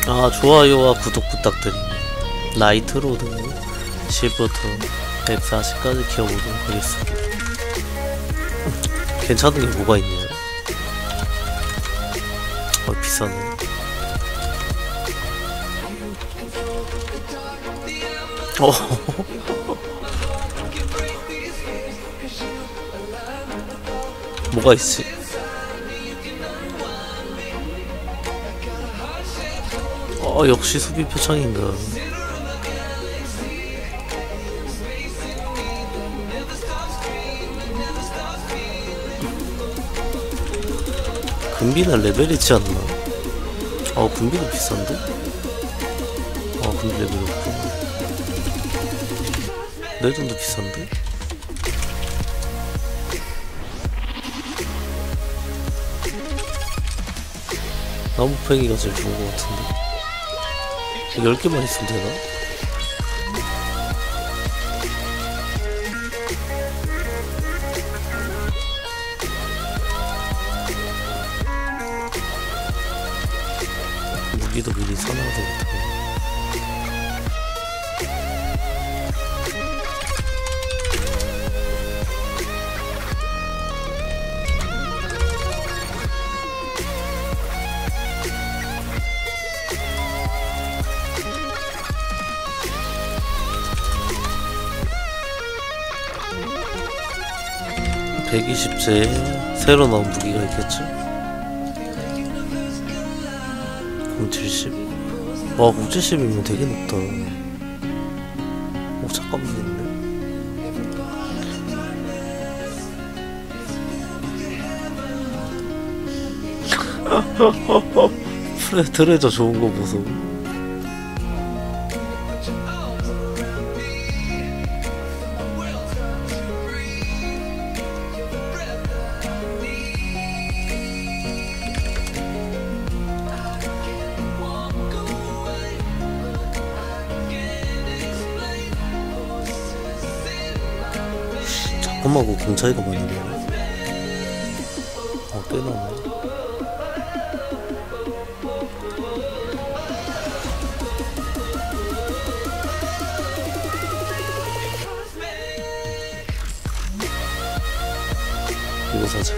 아, 좋아요와 구독 부탁드립니다. 나이트로드 10부터 140까지 키워보도록 하겠습니다. 괜찮은 게 뭐가 있네요. 비싸네. 뭐가 있지? 역시 수비 표창인가. 금비는 레벨 있지 않나? 금비도 비싼데? 금비 레벨이 없고. 내 돈도 비싼데? 나무팽이가 제일 좋은 것 같은데? 10개만 있으면 되나? 무기도 미리 사놔야 되겠다. 120제 새로 나온 무기가 있겠지? 070? 070이면 되게 높다. 잠깐만 있네. 트레저 좋은 거 보소. 잠깐만, 공 차이가 많이 나네. 꽤 나네. 이거 사자.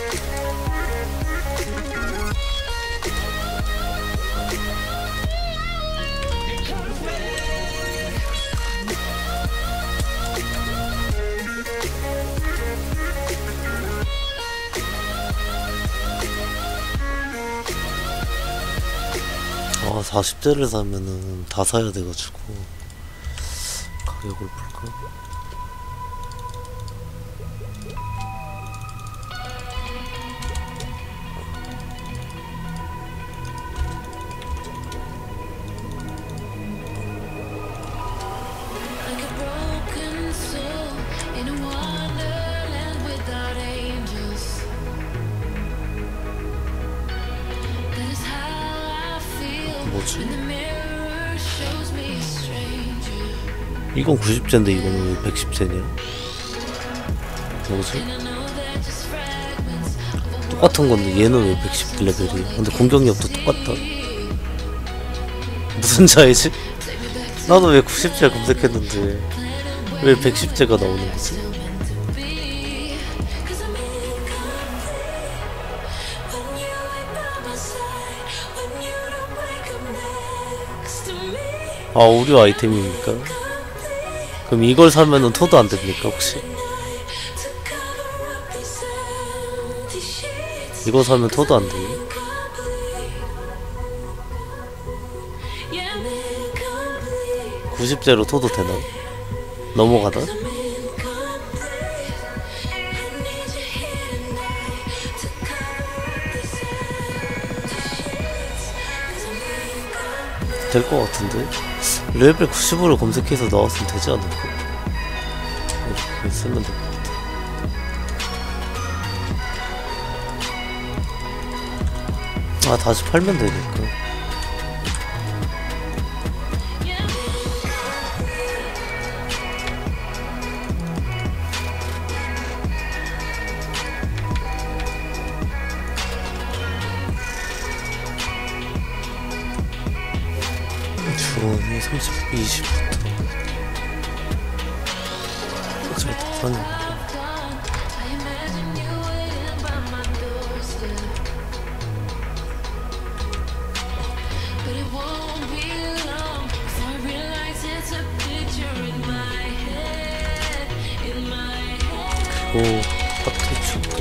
아, 40대를 사면은 다 사야 돼가지고 가격을 볼까? 뭐지? 이건 90제인데 이거는 왜 110제냐? 뭐지? 똑같은 건데 얘는 왜 110레벨이야? 근데 공격력도 똑같다. 무슨 차이지? 나도 왜 90제 검색했는데 왜 110제가 나오는 거지? 아, 오류 아이템입니까? 그럼 이걸 사면은 토드 안 됩니까, 혹시? 이거 사면 토드 안 돼요? (90제로) 토드 되나? 넘어가다? 될 것 같은데? 레벨 90으로 검색해서 나왔으면 되지 않을까? 이렇게 쓰면 될 것 같아. 아, 다시 팔면 되니까. 주원이 30, 20부터 잘 타다니고. 그리고 파트축도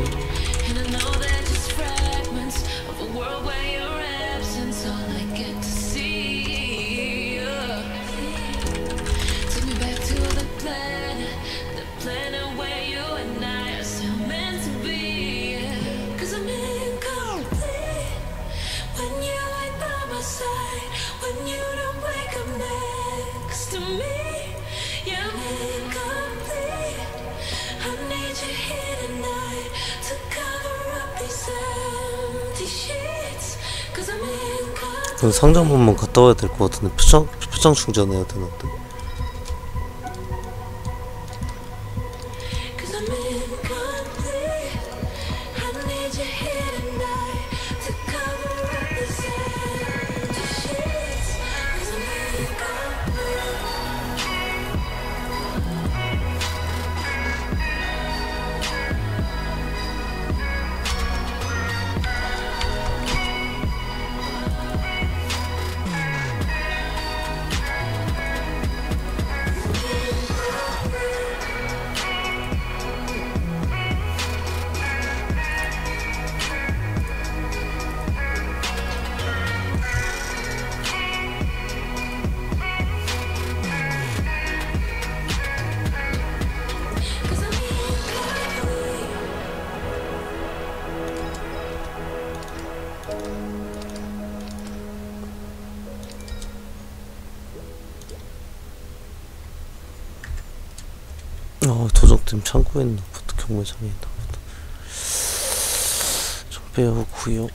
그 상점 한번 갔다 와야 될 것 같은데 표창 충전해야 되는데. 도적팀 창고에 있는 보트 경매장에 있나 보다. 좀 배우고요.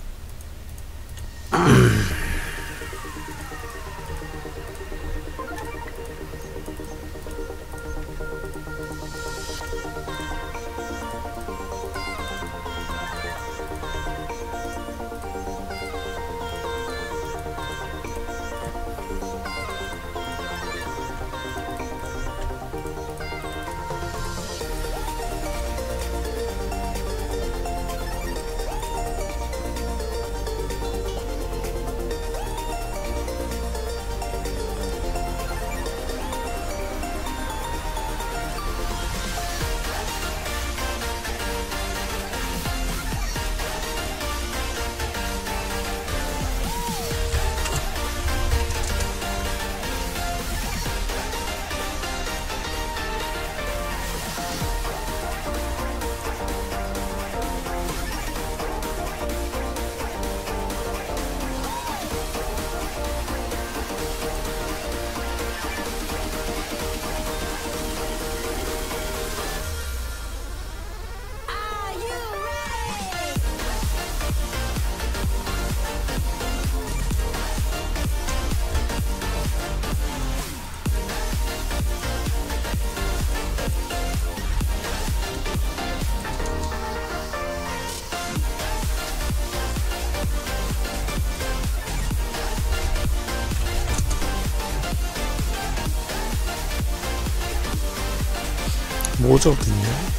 모저군요.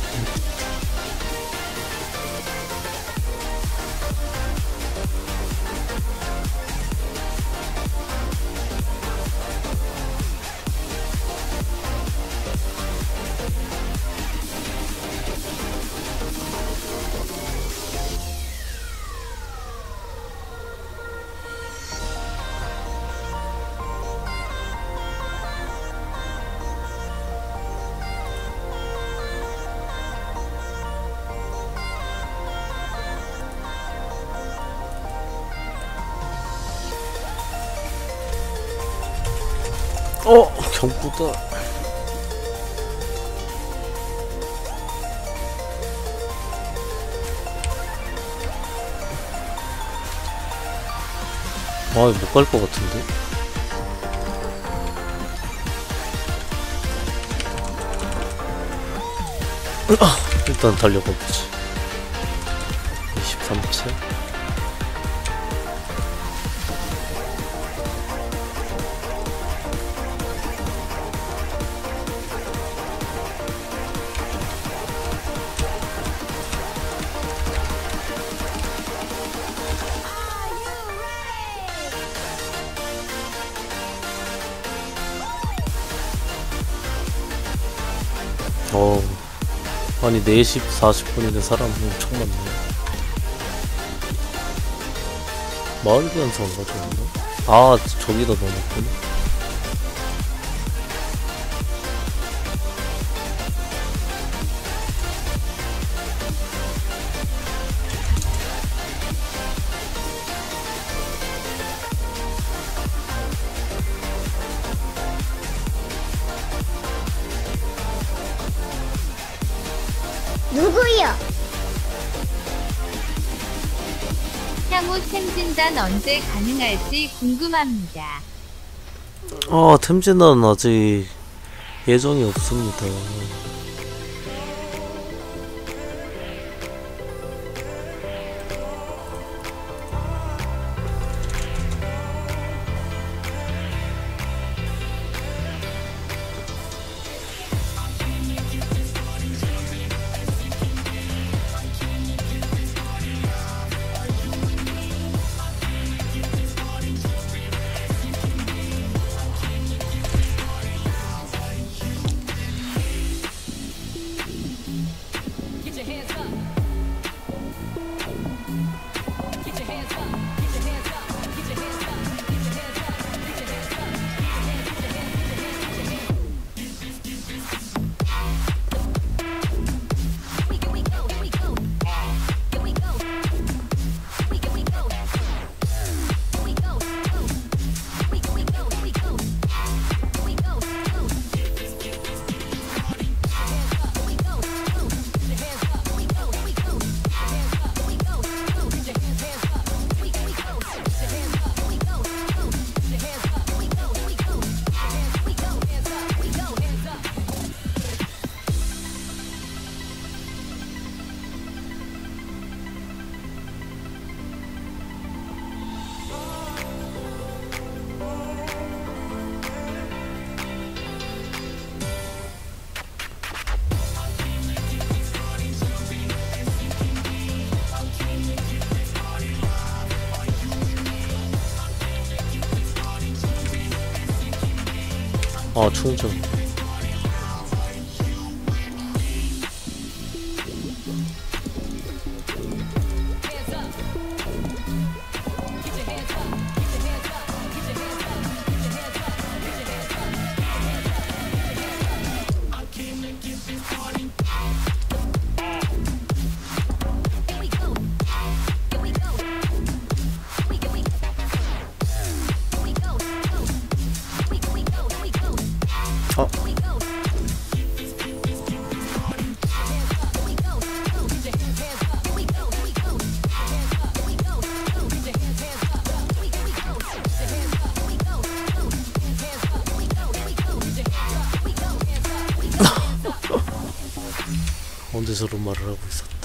경부다. 못 갈 것 같은데. 일단 달려가보지. 23채. 어, 아니 4시 40분인데 사람 엄청 많네. 마을 기한서 안 가져왔나? 아, 저기다 넣어놨구나. 누구요? 향후 템진단 언제 가능할지 궁금합니다. 아, 템진단은 아직 예정이 없습니다. 아, 충전. 아, 언제 저런 말을 하고 있었다.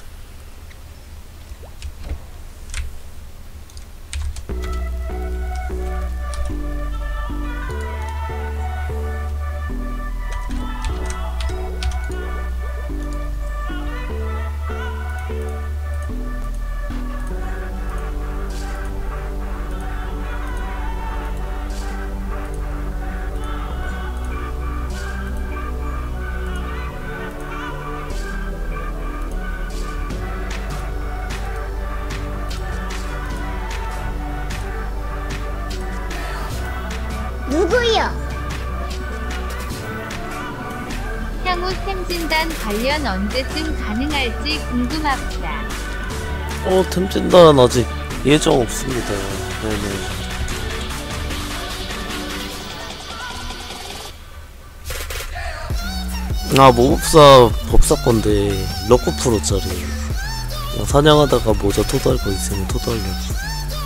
누구요? 향후 템진단 관련 언제쯤 가능할지 궁금합니다. 템진단 아직 예정 없습니다. 네네. 아, 모법사 법사건데 몇 구 프로짜리. 그냥 사냥하다가 모자 토달고 있으면 토달려고.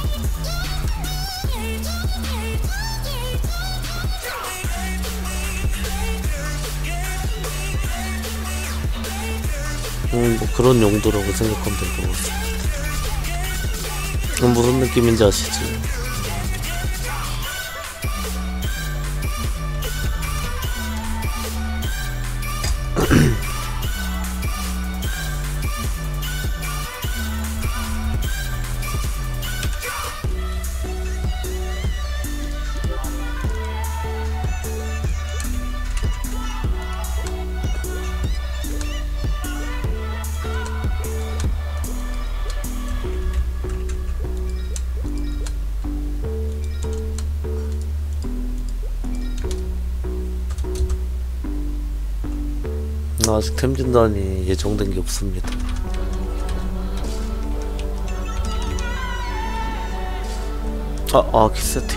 뭐 그런 용도라고 생각하면 될 것 같습니다. 무슨 느낌인지 아시죠? 아직 템 진단이 예정된 게 없습니다. 키 세팅.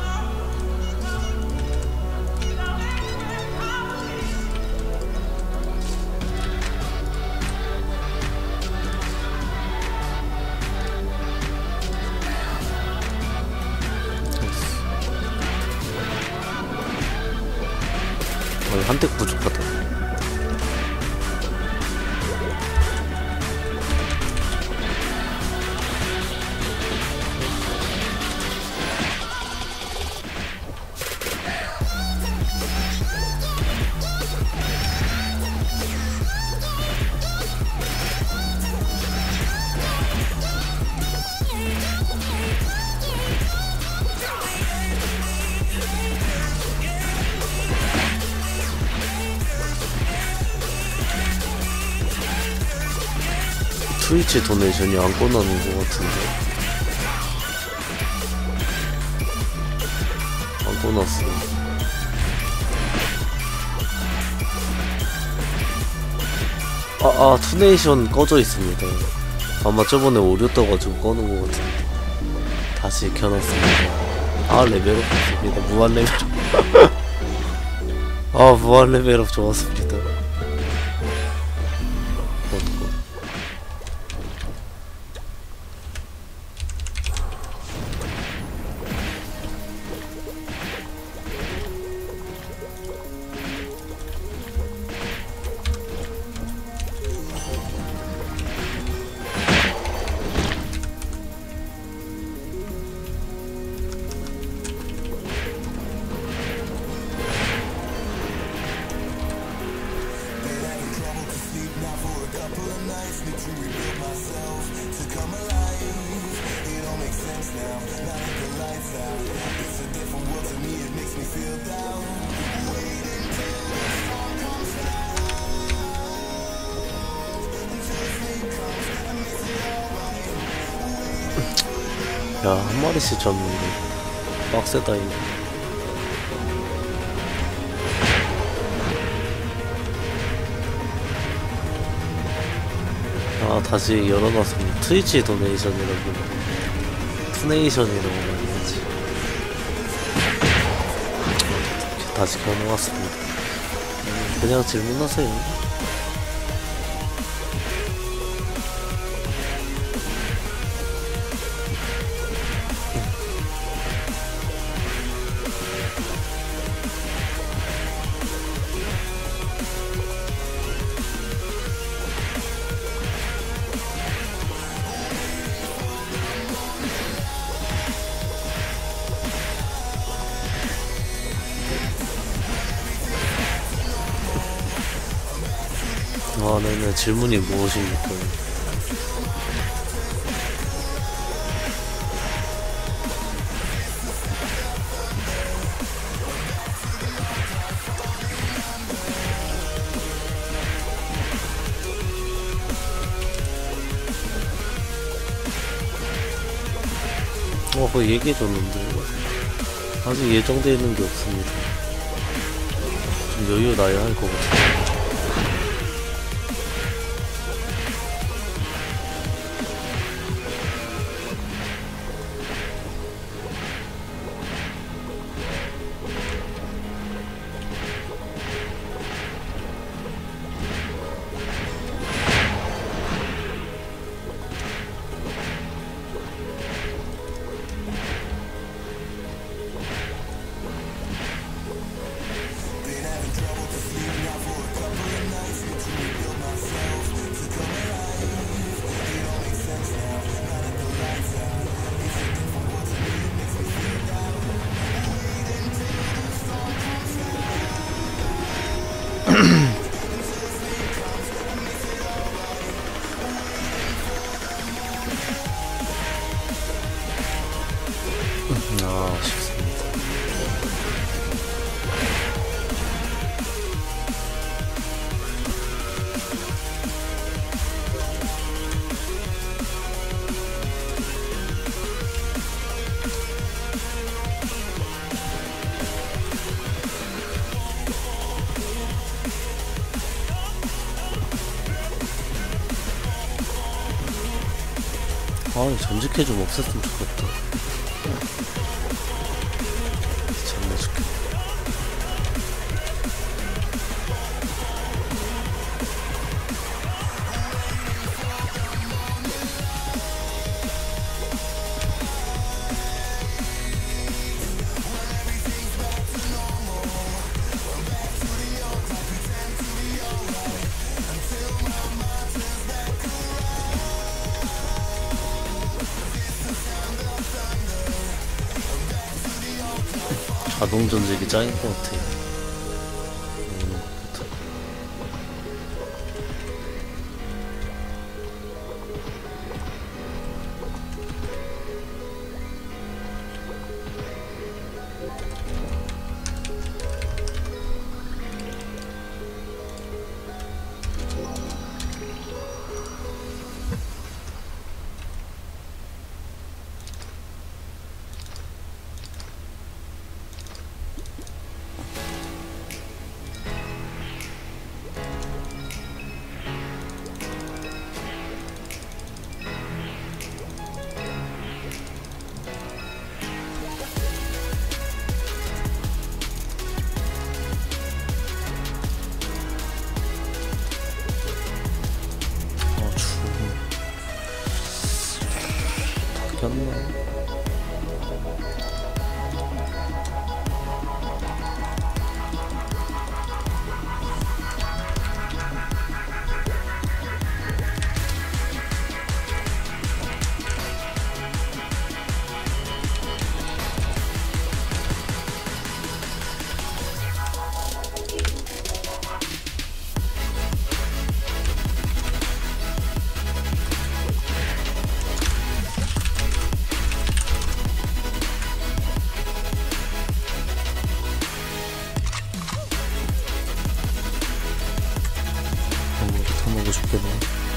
한택 부족하다. 트위치 도네이션이 안 꺼나는 것 같은데. 안 꺼놨어. 투네이션 꺼져 있습니다. 아마 저번에 오류 떠가지고 꺼는 것 같은데. 다시 켜놨습니다. 레벨업 좋습니다. 무한 레벨업. 무한 레벨업 좋았습니다. 야, 한 마리씩 잡는데 빡세다 이거. 다시 열어놨습니다. 트위치 도네이션이라고, 투네이션이라고 말해야지. 다시 켜놓았습니다. 그냥 질문하세요. 네네. 질문이 무엇입니까? 그거 얘기해줬는데 아직 예정되어 있는 게 없습니다. 좀 여유 나야 할 것 같아요. 아, 전직해 좀 없었으면 좋겠다. 참내 죽겠다. 자동 전직이 짱인 것 같아. 이런 것부터. 꼈나? 먹고 싶겠네.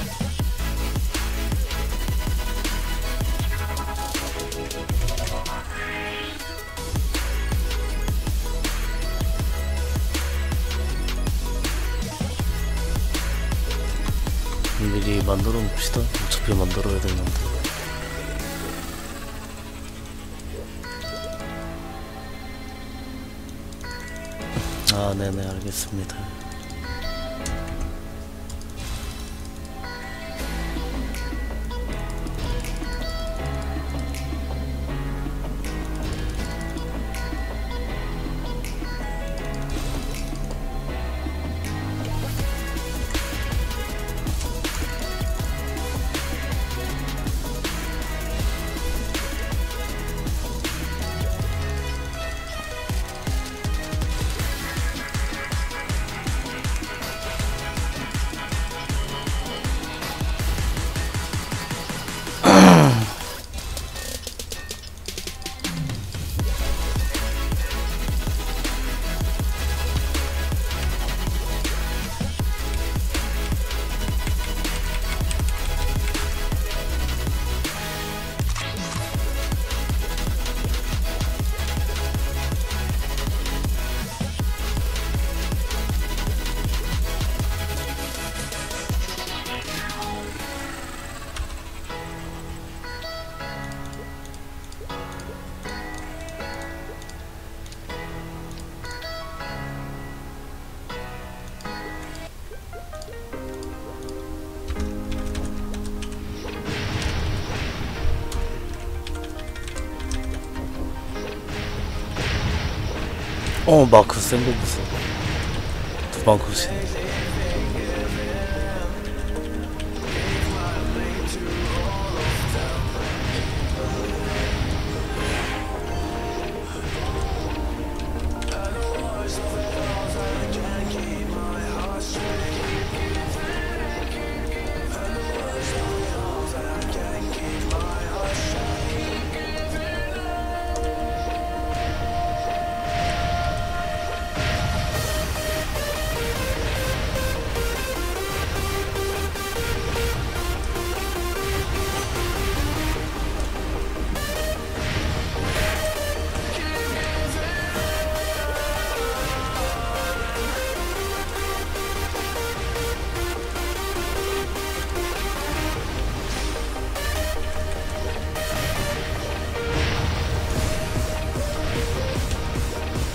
미리 만들어 봅시다. 어차피 만들어야 되는데. 아, 네네, 알겠습니다. 마크 센 거 보소. 두방 컷이.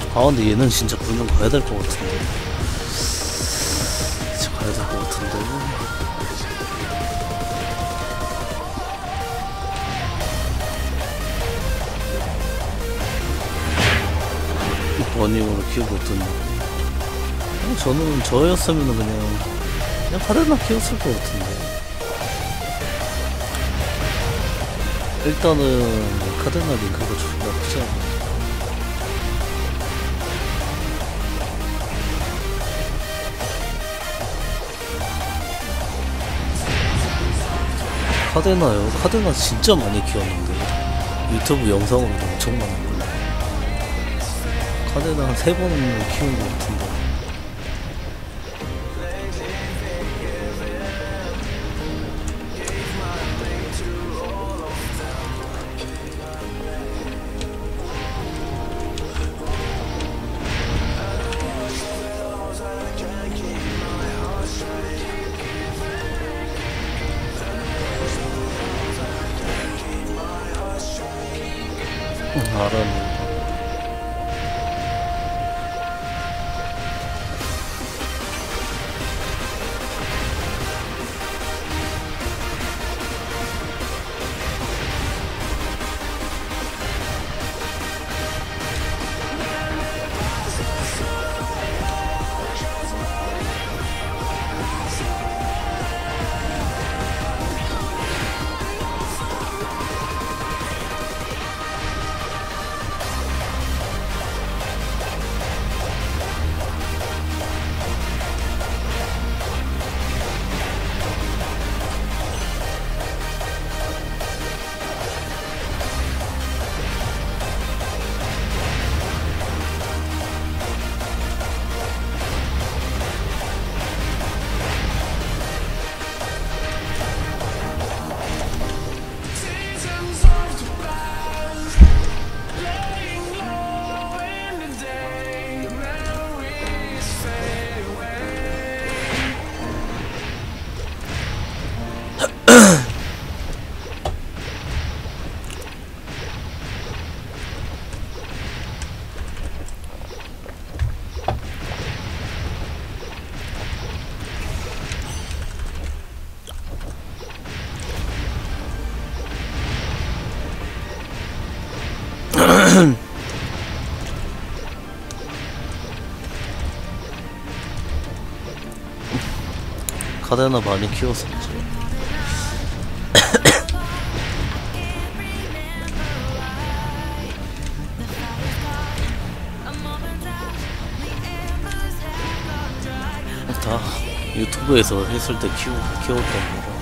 아 근데 얘는 진짜 불면 가야 될 것 같은데. 진짜 가야 될 것 같은데. 원님으로 키우고 있던. 저는 저였으면 그냥 카데나 키웠을 것 같은데. 일단은 카데나 링크가 존나 크지 않아. 카데나요? 카데나 진짜 많이 키웠는데 유튜브 영상으로도 엄청 많은데 카데나 한 3번 키운 것 같은데. 알았네. 카데나 많이 키웠었지. 다 유튜브에서 했을 때 키웠던 거라.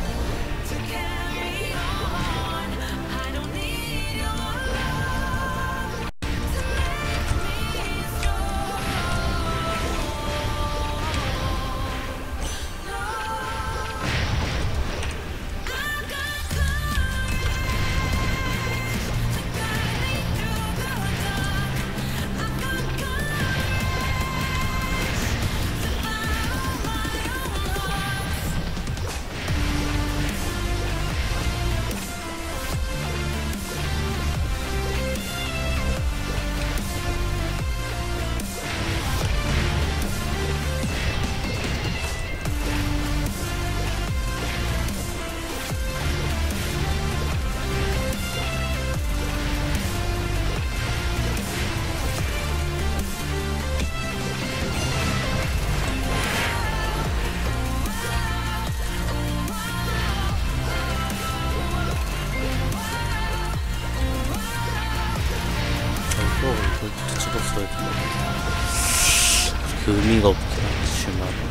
이거 찍었어야 돼. 그 의미가 없긴 하지, 실망.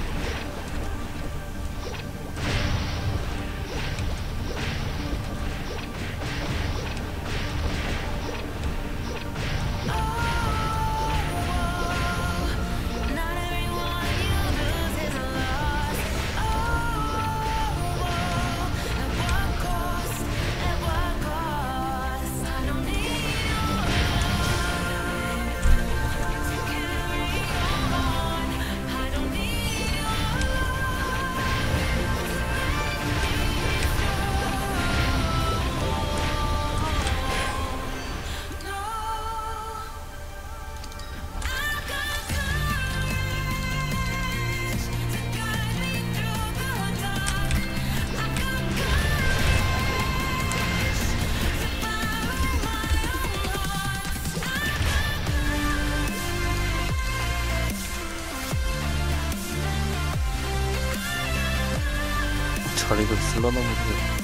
자리가 있을라나 모르겠네.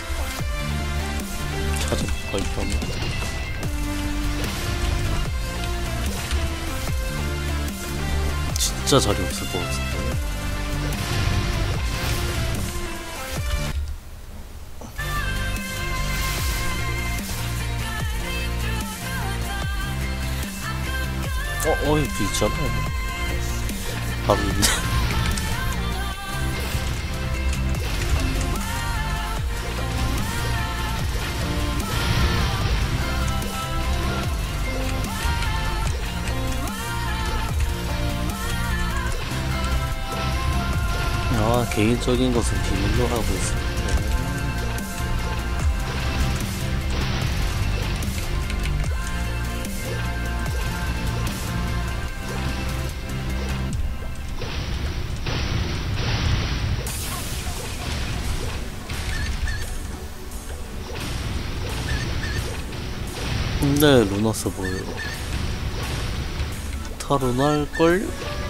찾아볼까 일단은. 진짜 자리 없을 것 같은데. 여기 있잖아. 바로 있네. 개인적인 것은 비밀로 하고 있습니다. 근데 루나스 뭐예요? 타루날걸?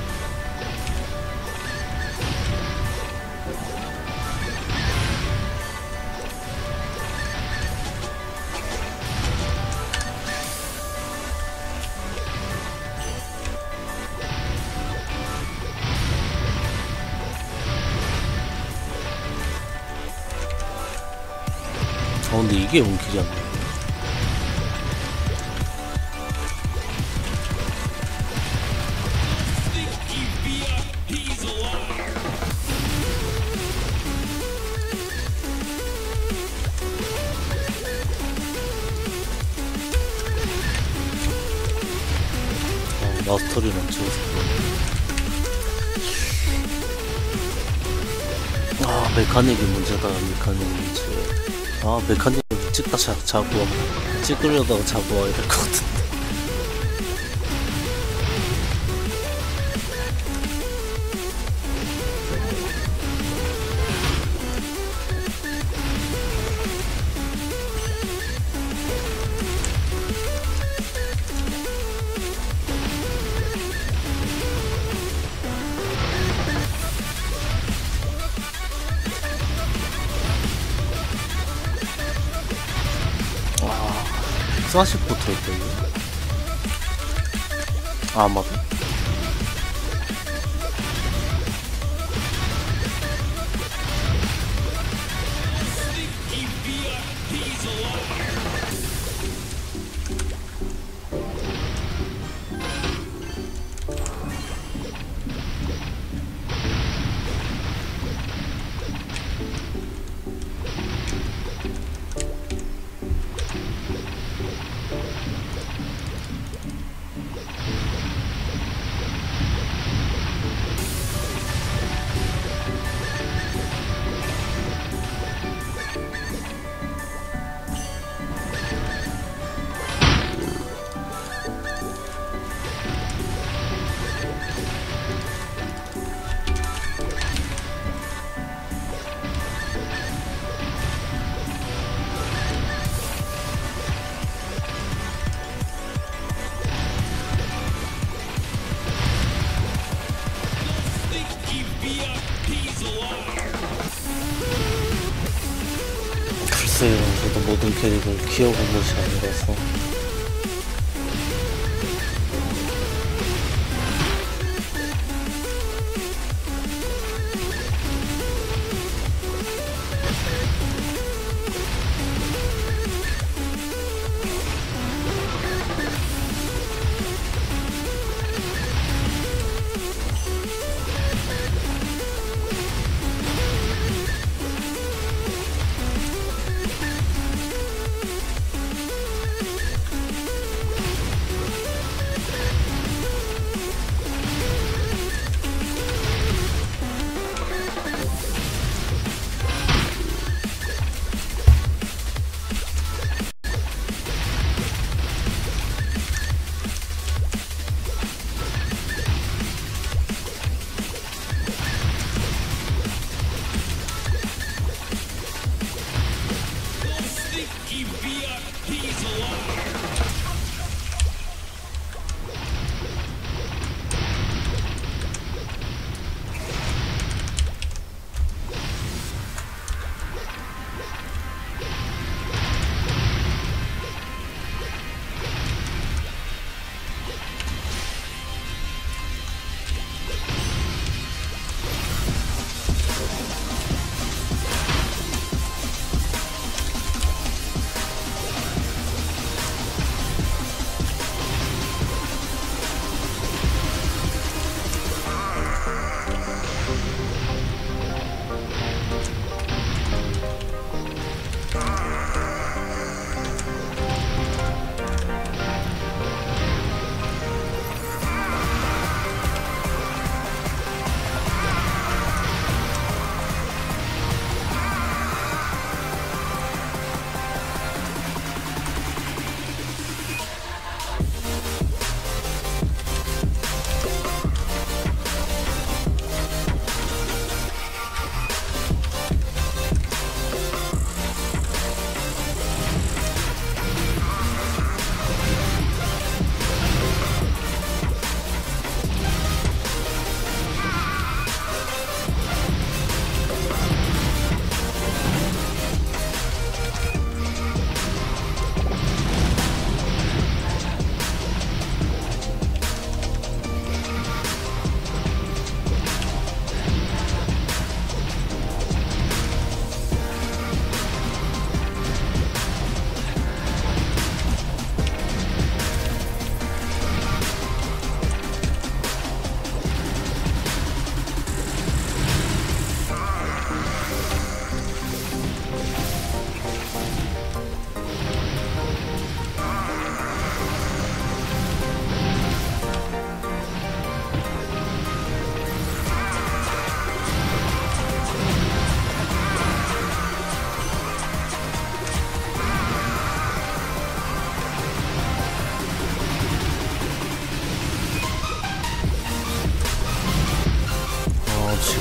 근데 이게 원킬이 안 나네. 마스터리는 찍어서 메카닉이 문제다. 메카닉 문제. 메카닉 찍다 자고 찍으려다가 자고 와야 될 것 같은데. 사십부터 했더니 아마도 글쎄요, 저도 모든 캐릭을 키워본 것이 아니라서.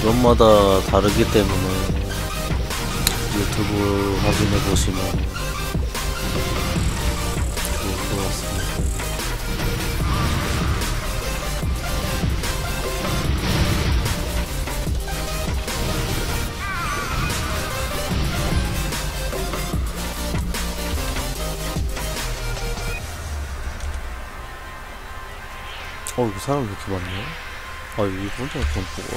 지역마다 다르기 때문에 유튜브 확인해 보시면 좋을 것 같습니다. 이거 사람 왜 이렇게 많냐? 여기 혼자 경포가.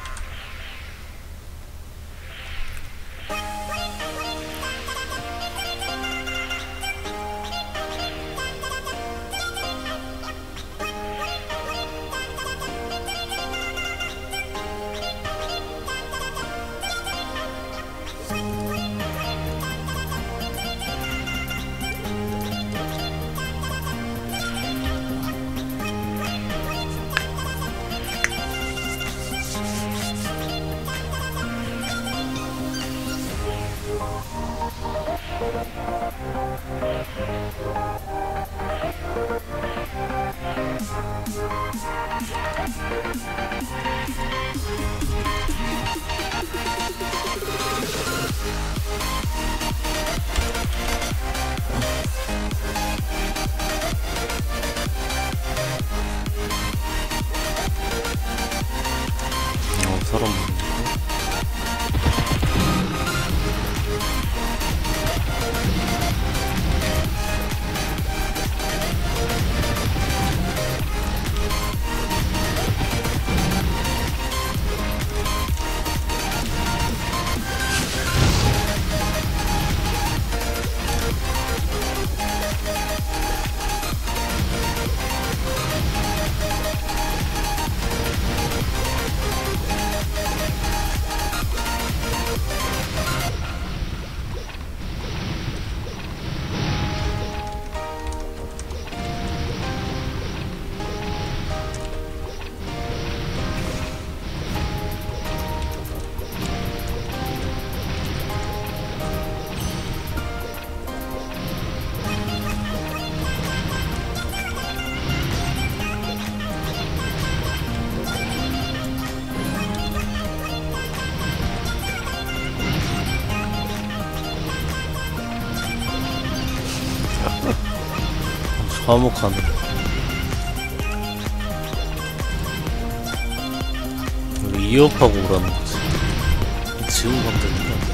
사람 많네. 화목하네. 여기 이업하고 오라는 거지. 지금 가면 되는 거야.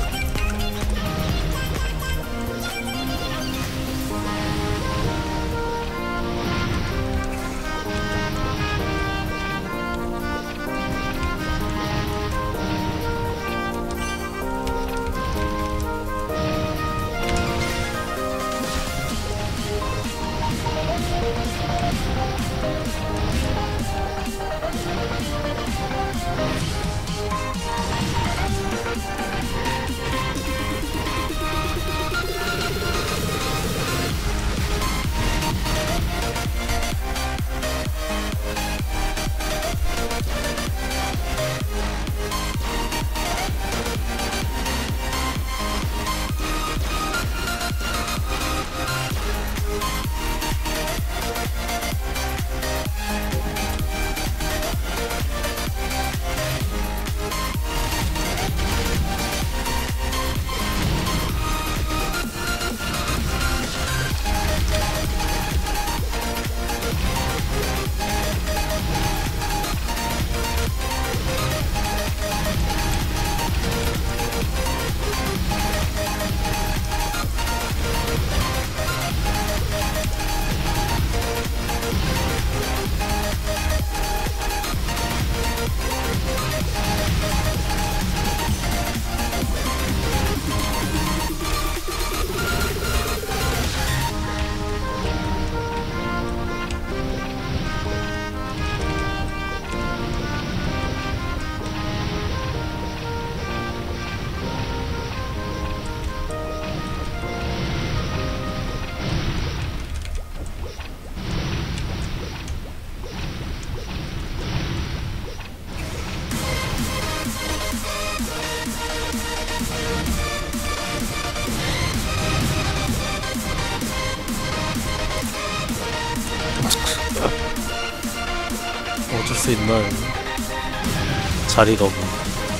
어쩔 수 있나요? 자리가 없네.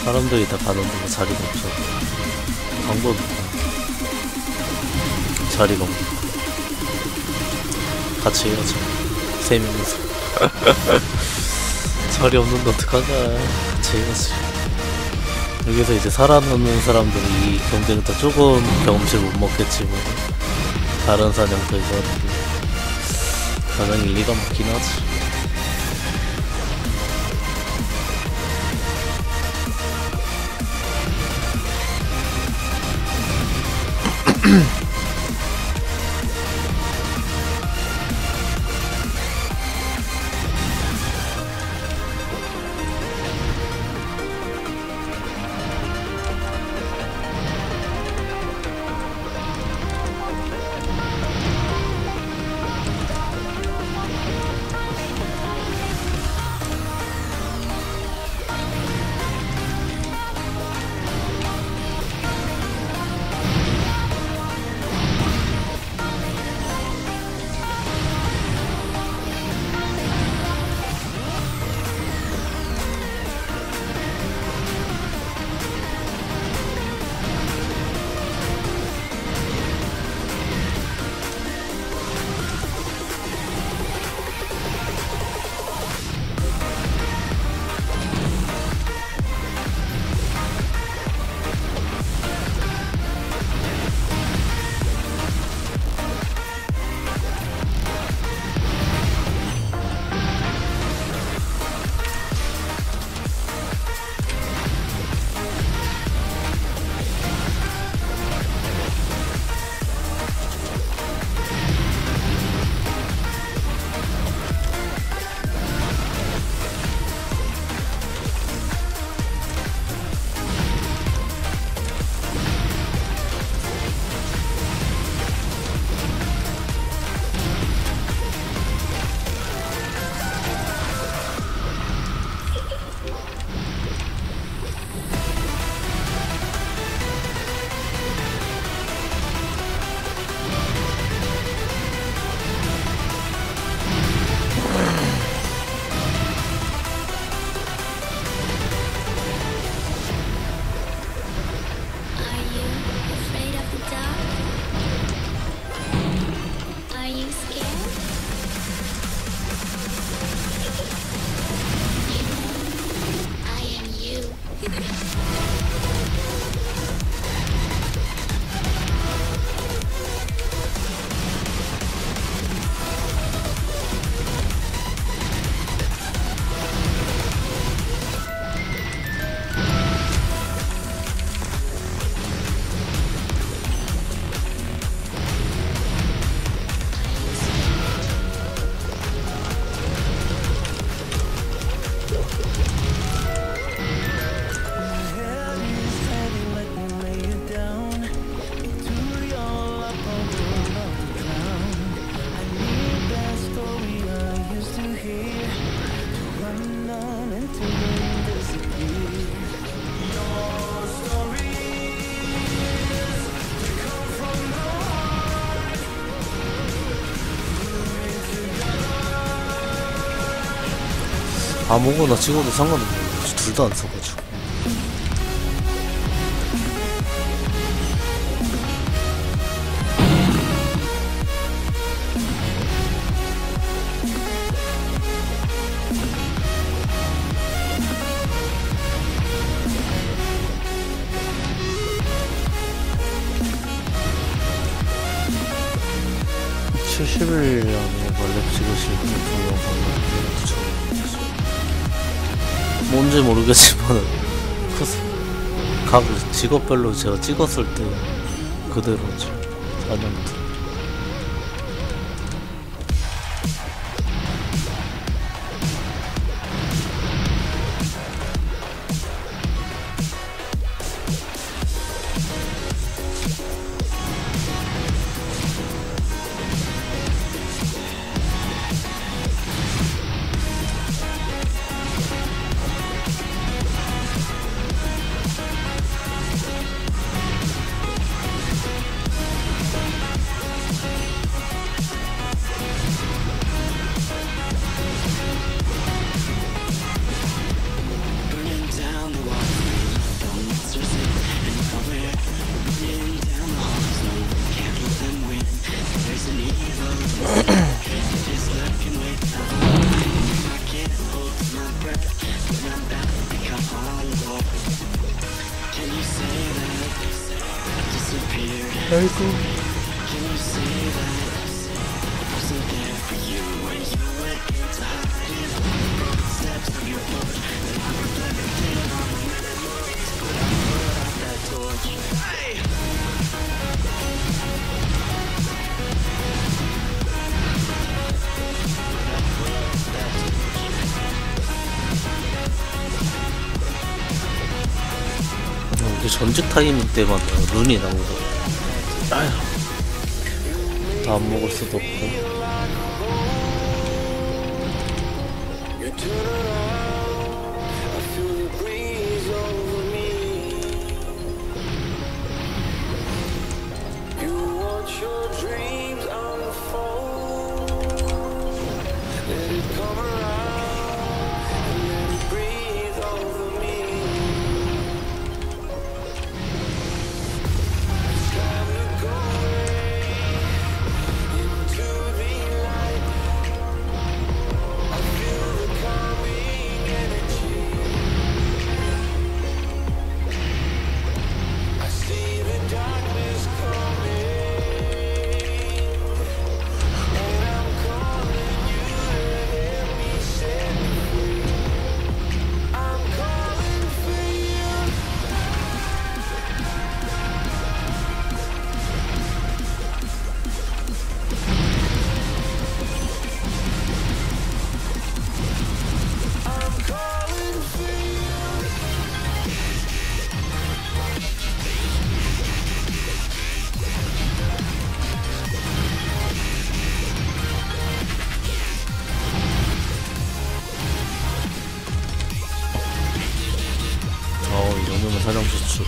사람들이 다 가는데 자리가 없어. 방법이 없다. 자리가 없다. 같이 해야죠. 3명이서. 자리 없는데 어떡하냐. 같이 해야지. 여기서 이제 살아남는 사람들이 이 경쟁을 또 조금 경험치를 못 먹겠지만 다른 사냥터에서 하는 게 가장 일리가 맞긴 하지. 아무거나 찍어도 상관없네. 둘 다 안 써가지고. (70일) 안에 원래 찍으실 때 동영상을 뭔지 모르겠지만 각 직업별로 제가 찍었을 때 그대로죠. 4년부터. 아이고. 이게 전직 타이밍 때마다 룬이 나오고 다 안 먹을 수도 없고. 이 정도면 사정 수출.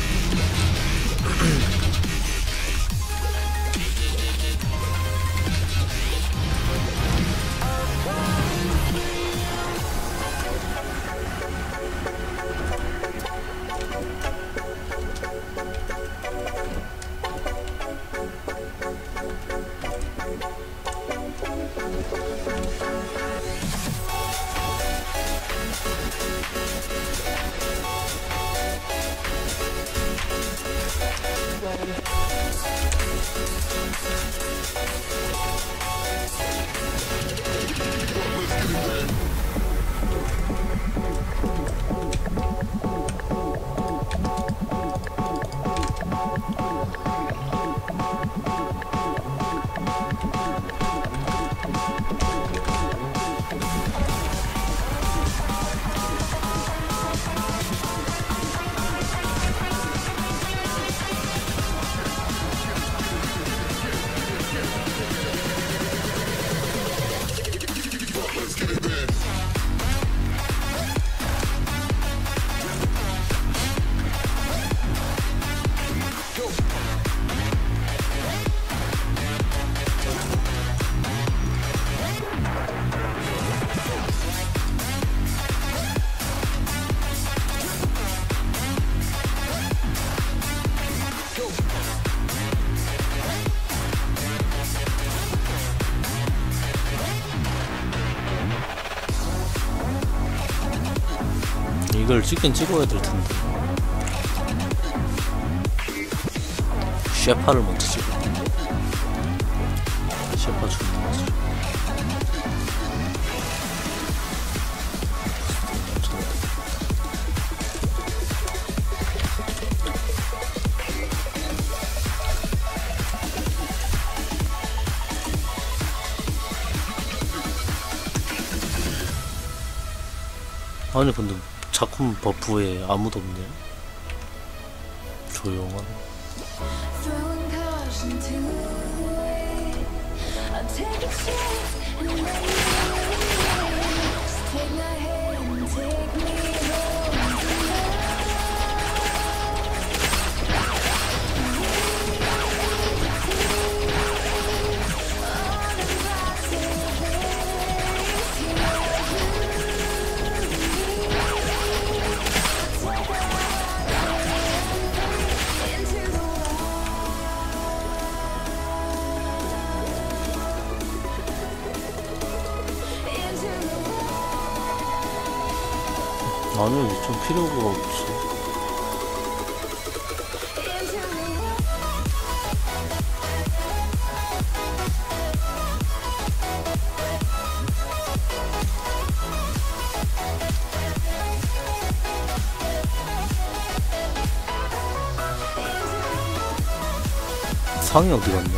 이걸 찍긴 찍어야 될 텐데. 셰파를 먼저 찍어. 셰파 죽는 거지. 아니 근데 작품 버프에 아무도 없네. 조용한. Throwing caution to the wind. I'll take a chance and let you just take my hand and take me home tonight. All the possibilities into the 아니 좀 필요가 없지. 상이 어디 갔냐?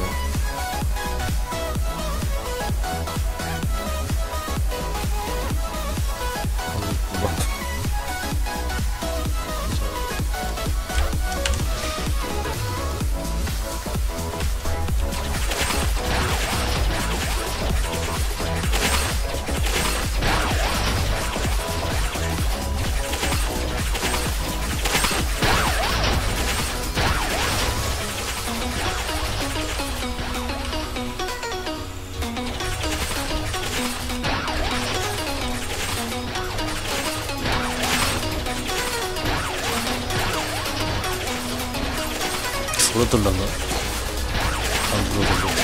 물어들렀나? 안 물어들렀나?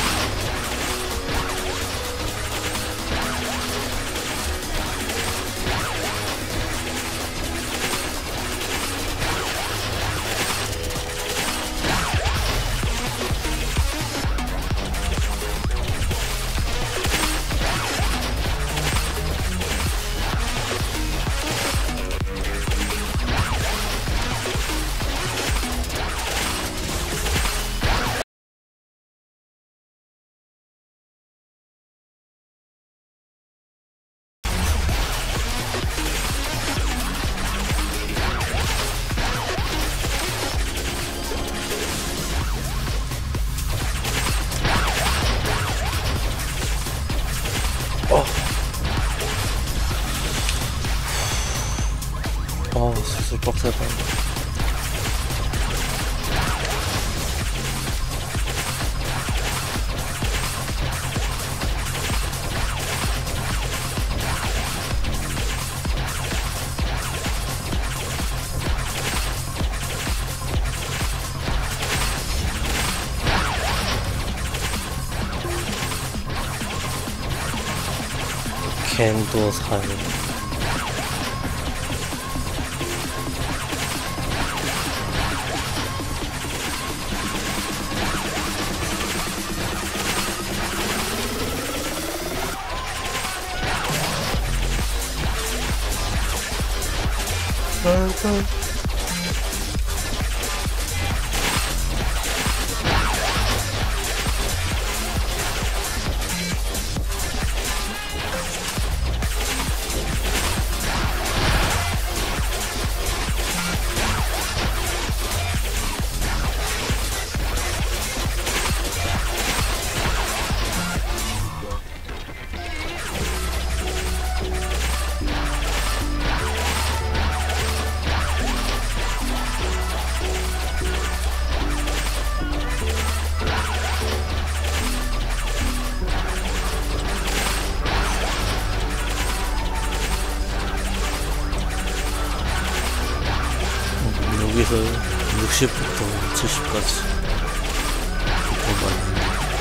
슬슬 빡세다. 캔도 사요. 여기서 60부터 70까지 더 많이.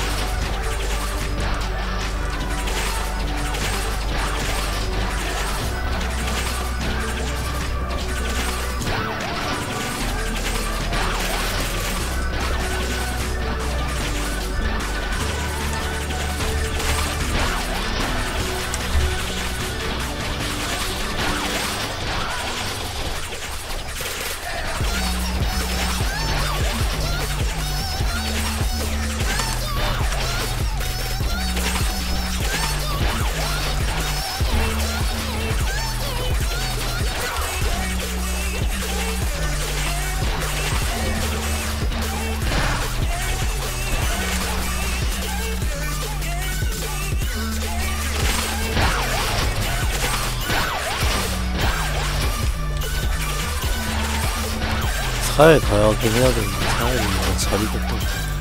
사에 가야긴 해야 되는데 사에 뭔가 자리가 없고.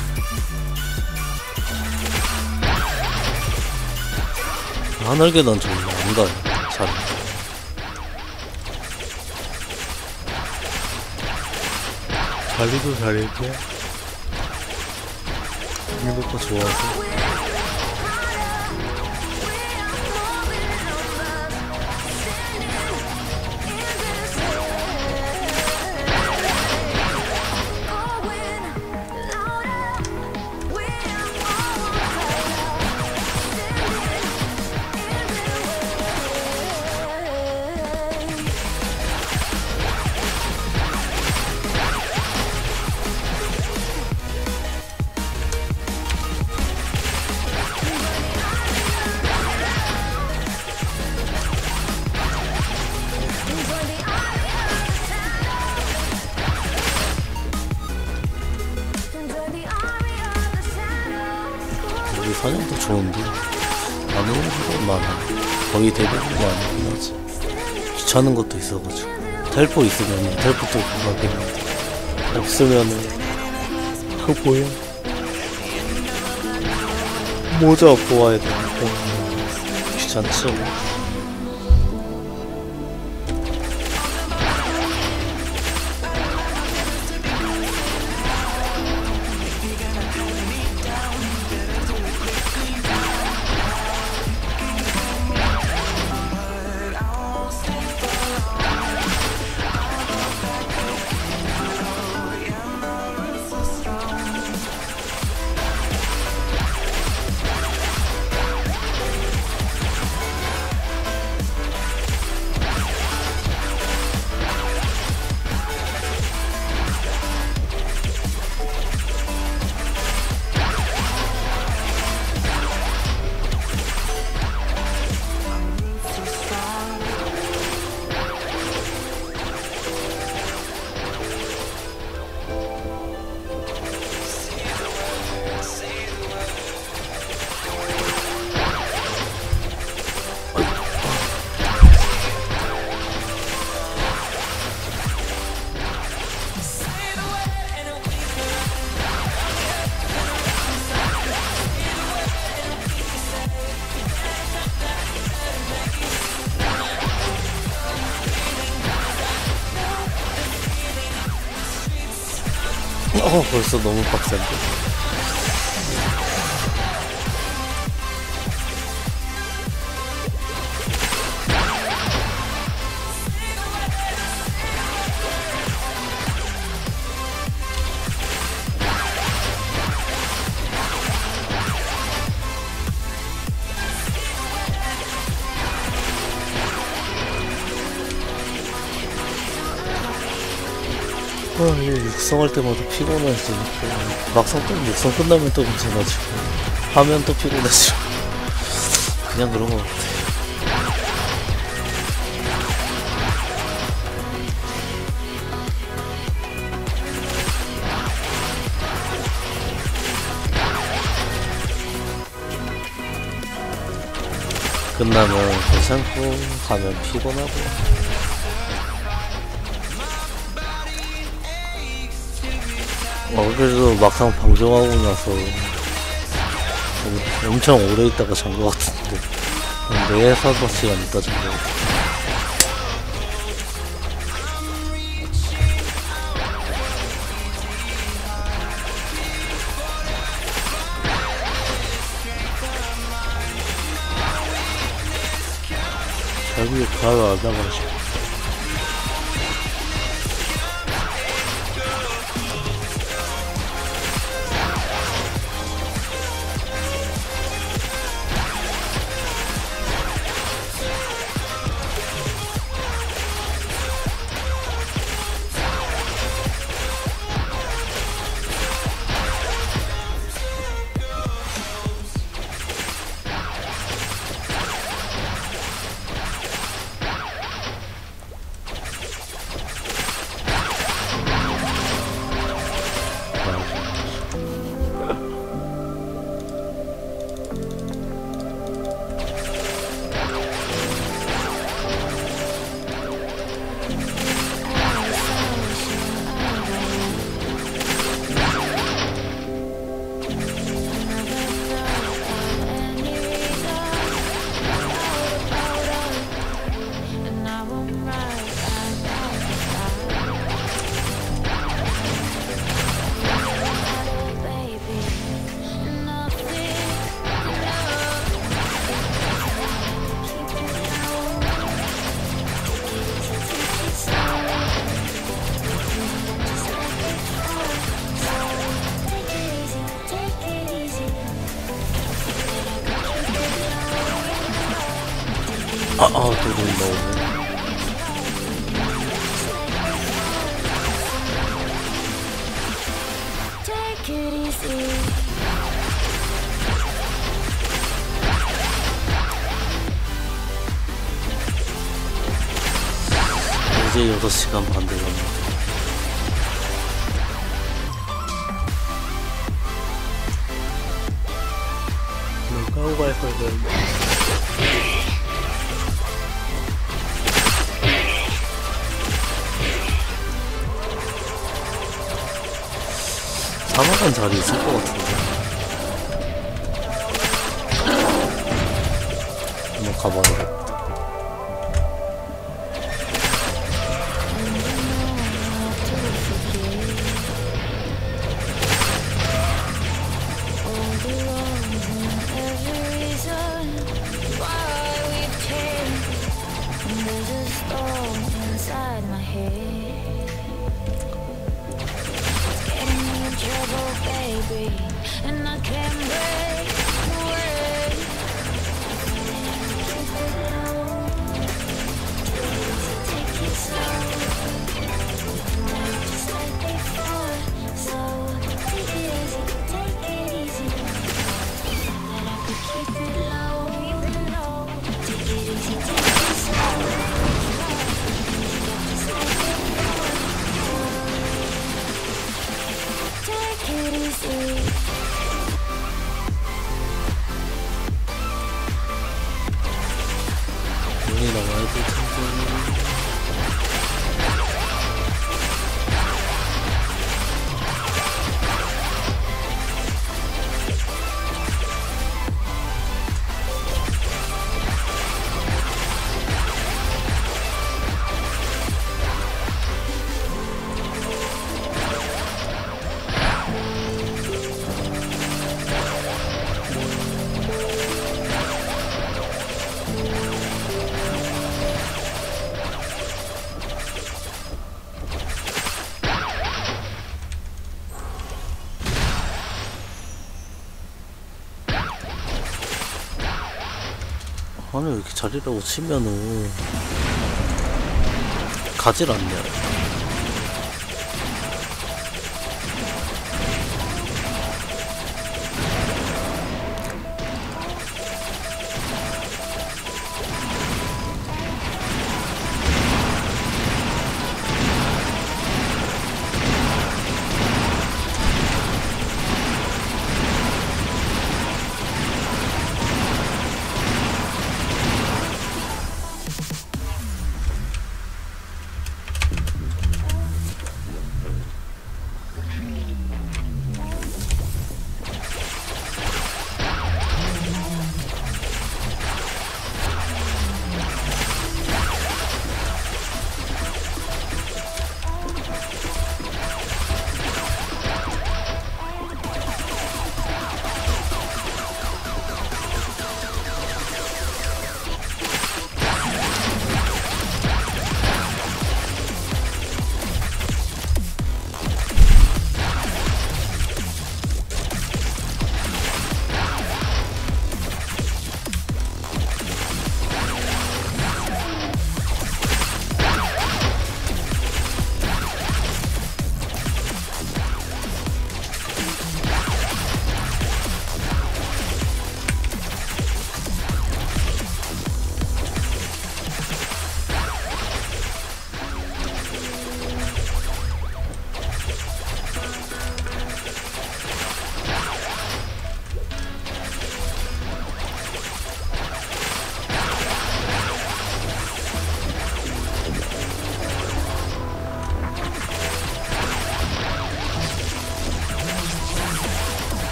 하늘계단 정말 안 가요 잘. 자리도 자리고 이것도 좋아서. 좋은데 안 오는 건 많아. 거의 대부분 많긴 하지. 귀찮은 것도 있어가지고 텔포 있으면 텔포도 가겠는데 없으면은 그 뭐야 모자 보아야 되니까 귀찮지. 벌써 너무 빡센데. 이게 육성할 때마다 피곤해지니까 막상 또 육성 끝나면 또 괜찮아지고 하면 또 피곤해지고 그냥 그런 것 같아. 끝나면 괜찮고 가면 피곤하고. 그래도 막상 방종하고 나서 엄청 오래 있다가 잔 것 같은데 4-5시간 있다 잔 것 같아. 여기 바로 안 나가지고 또 눈이 나오네. 이제 6시간 반 되었네. 하고 갈 거면 사막한 자리 있을 것 같은데. 한번 가봐야겠다. And I can't break away. Take it slow, just like before. So take it easy, take it easy. That I could keep it low, take it easy, take it slow. Just like before. Take it easy. 눈이 나와야 될 텐데. 아니 왜 이렇게 자리라고 치면은 가질 않냐.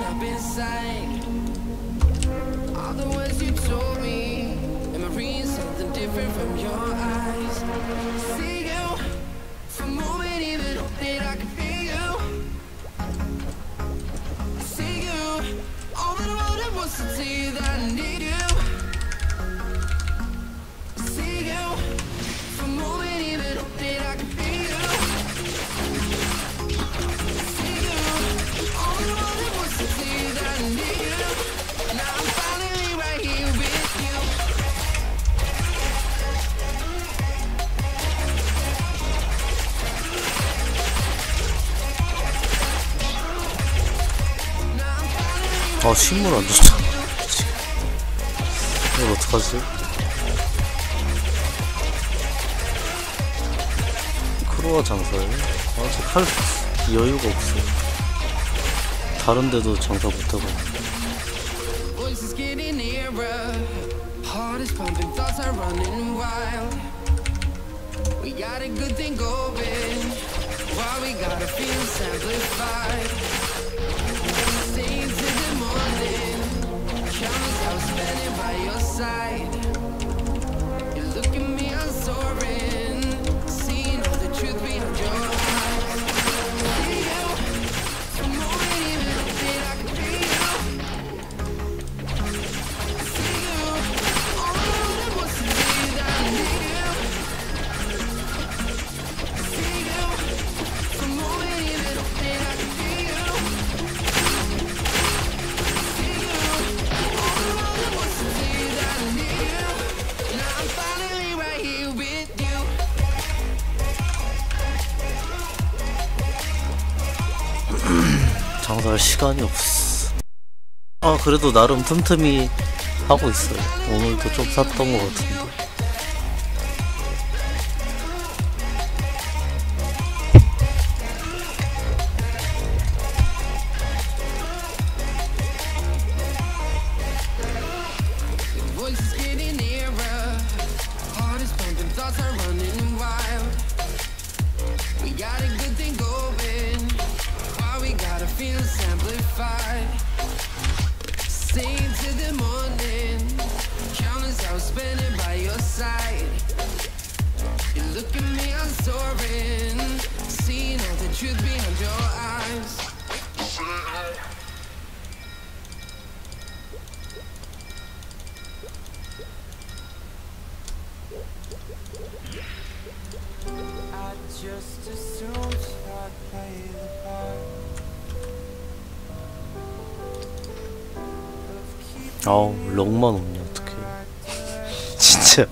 up inside. All the words you told me, am I reading something different from your eyes? See you for a moment, even that I can feel you. See you, all that I wanted was to tell you that I need you. See you for a moment, even that I can feel you. See you, all that I wanted was to tell you that I need you. Now I'm finally right here with you. 아, 식물 안 좋잖아. 이걸 어떡하지? 크로아 장사예요? 아직 할 여유가 없어요. 다른 데도 장사 못하고. Voice is getting nearer, heart is pumping, thoughts are running wild. We got a good thing going, why we gotta feel simplified. Stay till the morning, countless hours spending by your side. You look at me, I'm soaring, seeing all the truth behind your eyes. See you, for a moment even that I can feel you. See you, all I wanted was to tell you that I need you. See you, for a moment even that I can feel you. See you, all I wanted was to tell you that I need you. Now I'm finally right here with you. 장사할 시간이 없어. 아, 그래도 나름 틈틈이 하고 있어요. 오늘도 좀 샀던 것 같은데. Voice is getting nearer, heart is pumping, thoughts are running wild. We got a good thing going, why we gotta feel simplified. Stay till the morning, countless hours spending by your side. You look at me, I'm soaring, seeing all the truth behind your eyes. I just assumed I'd play the part of keeping 아우, 럭만 없냐, 어떡해. 진짜.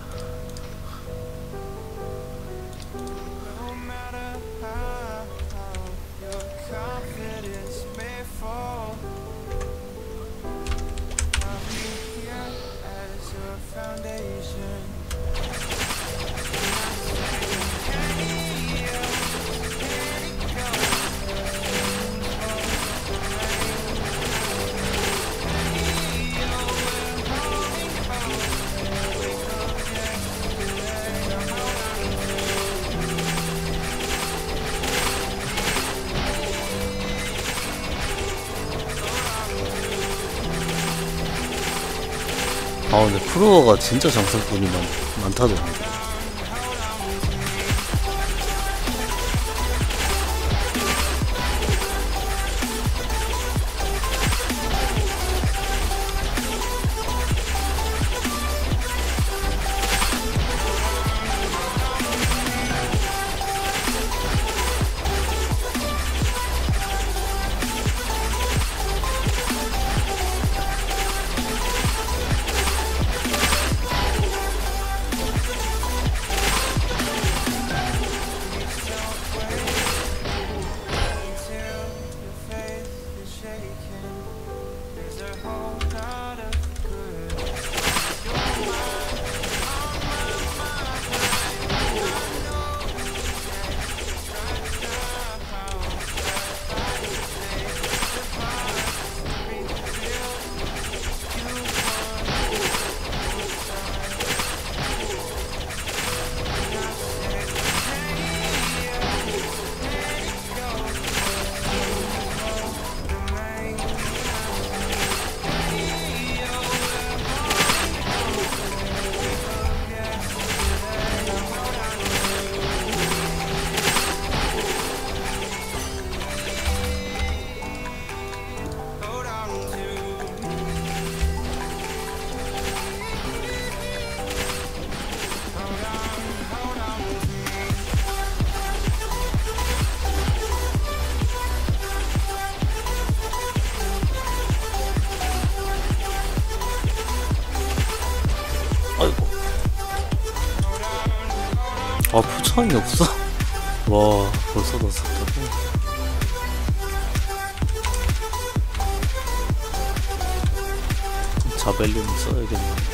no matter how your confidence may fall. I'll be here as your foundation. 아, 근데 프로가 진짜 장사꾼이 많다던데. 아 포창이 없어? 와 벌써 넣었다고? 자벨린 써야겠네.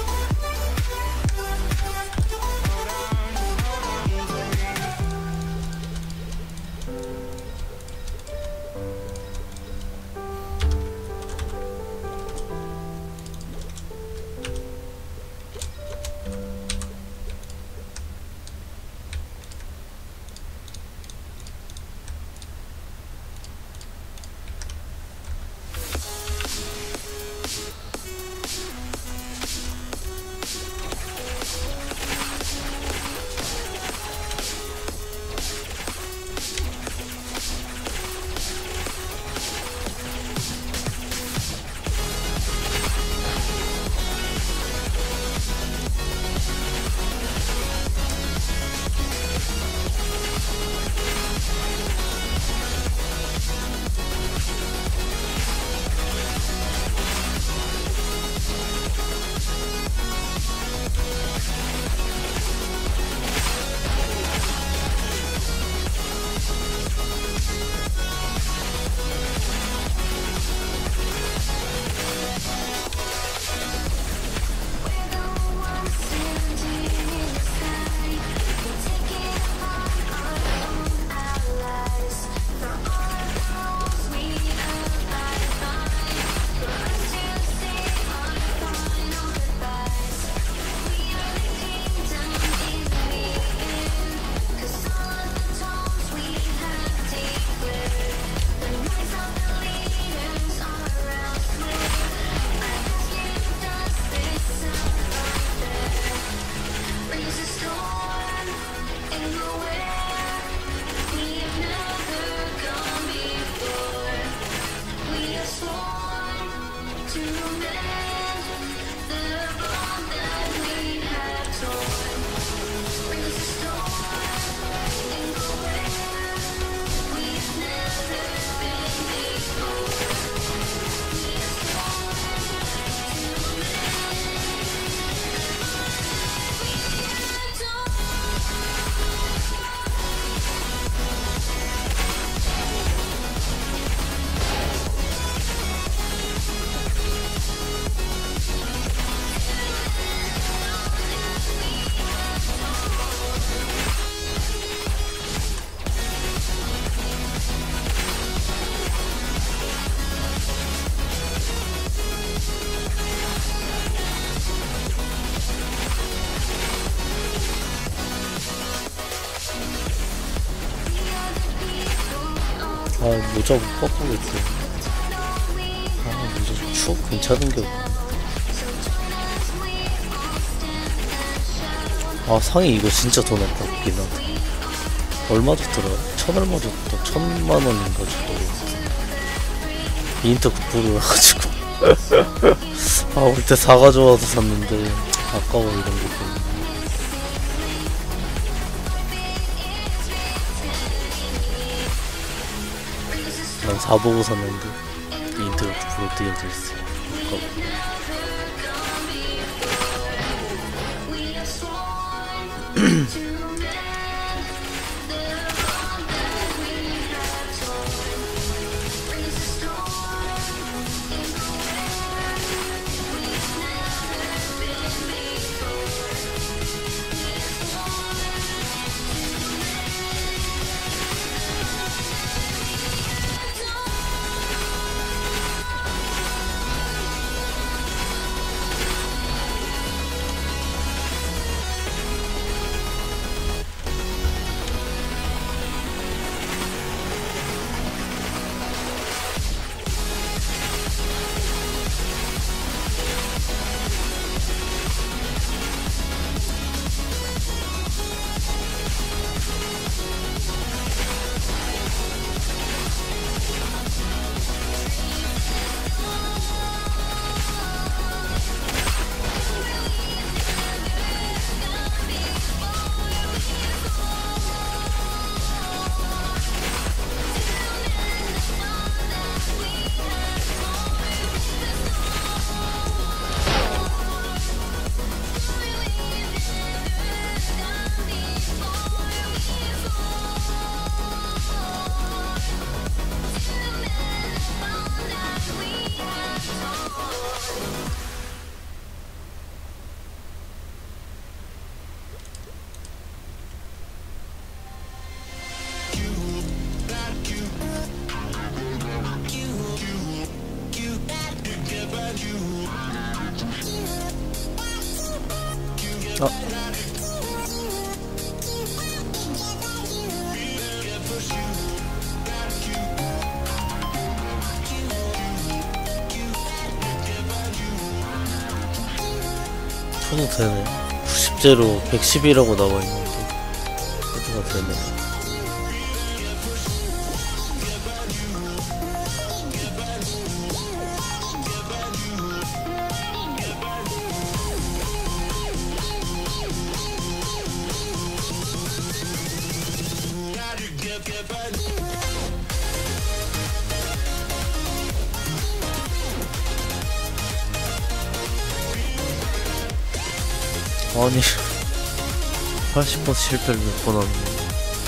아 모자 못 바꾸겠어. 아 모자 추억 괜찮은 게 없네. 아 상이 이거 진짜 돈 아깝긴 하다. 얼마 줬더라? 1,000얼마 줬다. 1,000만원인가 줬더라. 인터 9% 해가지고 아 올 때 사가져와서 샀는데 아까워 이런 거 보면. 난 4보고 샀는데 인터가 9% 띄어져 있어. 아까워. 아. 톤이 되네. 90제로 110이라고 나와있는데 헤드가 되네. 아니 80번 실패를 몇 번 하는 거야.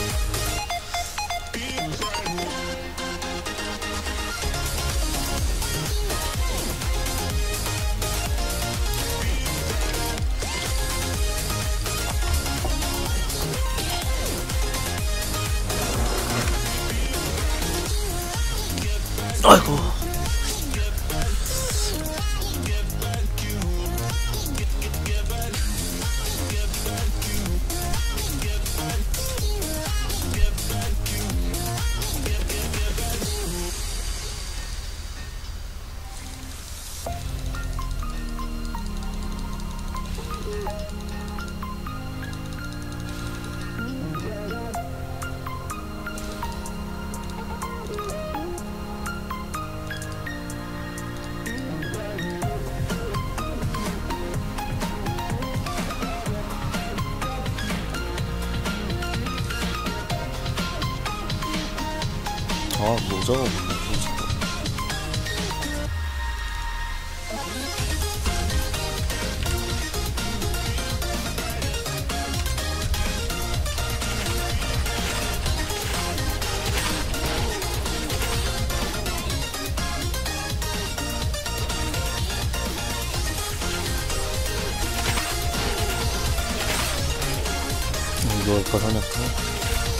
아이고. 아, 모자가 없네. 이거 할까 사냥까?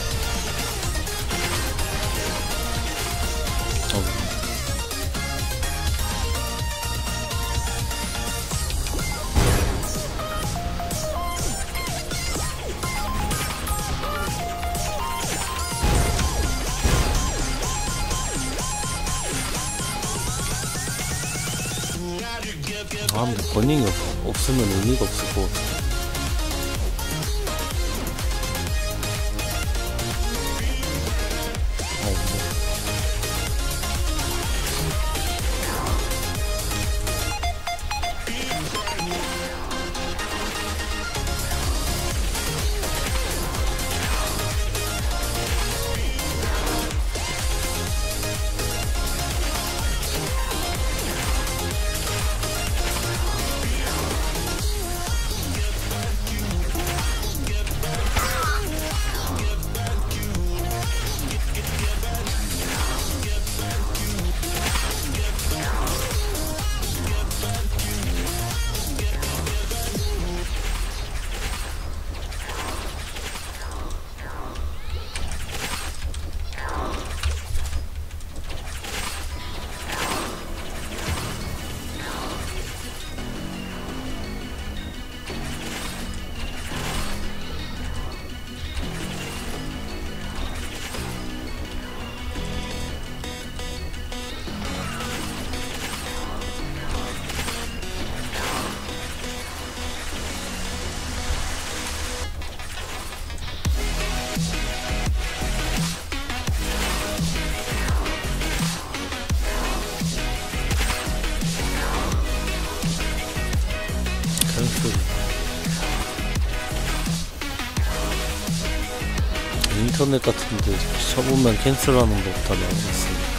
아, 근데 버닝이 없으면 의미가 없을 것 같아. 아, 없네. 인터넷 같은데 쳐보면 캔슬하는 것부터 나오고 있으니까.